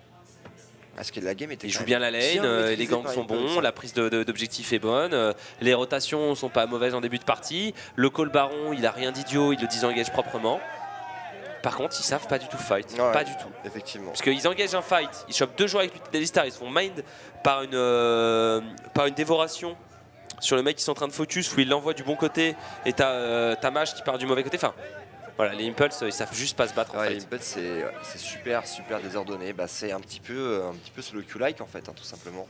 Parce que la game était Ils jouent bien la lane, euh, les gangs sont bons, la prise d'objectif de, de, est bonne, euh, les rotations sont pas mauvaises en début de partie, le call baron il a rien d'idiot, il le disengage proprement. Par contre ils savent pas du tout fight, ouais, pas du tout. Effectivement. Parce qu'ils engagent un fight, ils chopent deux joueurs avec l'Alistar, ils se font mind par une, euh, par une dévoration sur le mec qui sont en train de focus où il l'envoie du bon côté et t'as euh, ta mage qui part du mauvais côté. Enfin, voilà, les Impulse, ils savent juste pas se battre. Ouais, en fait. Les Impulse, c'est super, super désordonné. Bah, c'est un petit peu, un petit peu solo Q-like en fait, hein, tout simplement.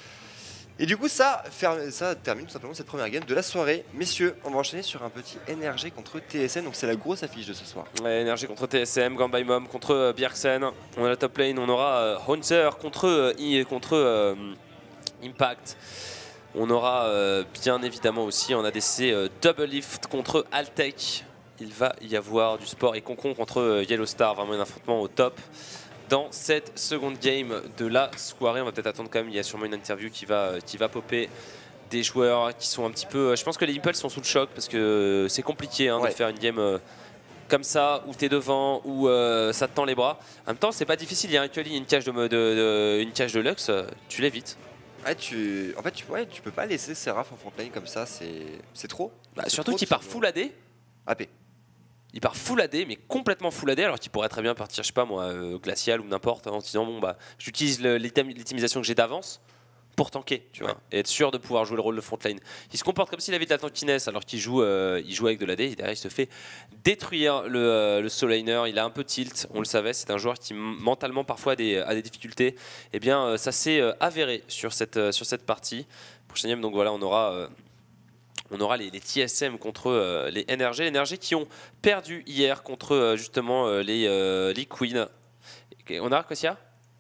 Et du coup, ça, ça termine tout simplement cette première game de la soirée. Messieurs, on va enchaîner sur un petit N R G contre T S M. Donc c'est la grosse affiche de ce soir. Ouais, N R G contre T S M, Gambymom contre euh, Bjergsen. On a la top lane, on aura euh, Hunter contre, euh, contre euh, Impact. On aura euh, bien évidemment aussi en A D C euh, Double Lift contre Altec. Il va y avoir du sport et Concon contre euh, Yellow Star, vraiment un affrontement au top dans cette seconde game de la soirée. On va peut-être attendre quand même, il y a sûrement une interview qui va, euh, qui va popper des joueurs qui sont un petit peu... Euh, je pense que les Impulse sont sous le choc parce que euh, c'est compliqué hein, ouais. de faire une game euh, comme ça, où tu es devant, où euh, ça te tend les bras. En même temps, c'est pas difficile, il y a actuellement une cage de, de, de, une cage de Lux, euh, tu l'évites. Ouais, tu... En fait, tu, ouais, tu peux pas laisser Seraph en frontline comme ça, c'est trop. Bah, surtout qu'il part full A D. A P. Il part full A D, mais complètement full A D, alors qu'il pourrait très bien partir, je sais pas moi, euh, glacial ou n'importe, hein, en se disant bon bah j'utilise l'itemisation que j'ai d'avance pour tanker, tu vois, ouais. et être sûr de pouvoir jouer le rôle de frontline. Il se comporte comme s'il avait de la tankiness alors qu'il joue, euh, il joue avec de l'A D, et derrière il se fait détruire le, euh, le solo laner. Il a un peu tilt, on le savait, c'est un joueur qui mentalement parfois a des, a des difficultés. Et eh bien euh, ça s'est euh, avéré sur cette, euh, sur cette partie. Prochaine game, donc voilà, on aura... Euh, On aura les, les T S M contre euh, les N R G. Les N R G qui ont perdu hier contre euh, justement euh, les euh, Liquid. On a Kossia ?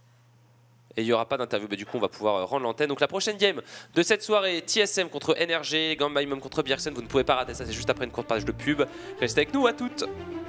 Et il n'y aura pas d'interview, mais du coup on va pouvoir euh, rendre l'antenne. Donc la prochaine game de cette soirée, T S M contre N R G, Gambymom contre Bjergsen. Vous ne pouvez pas rater ça, c'est juste après une courte page de pub. Restez avec nous, à toutes.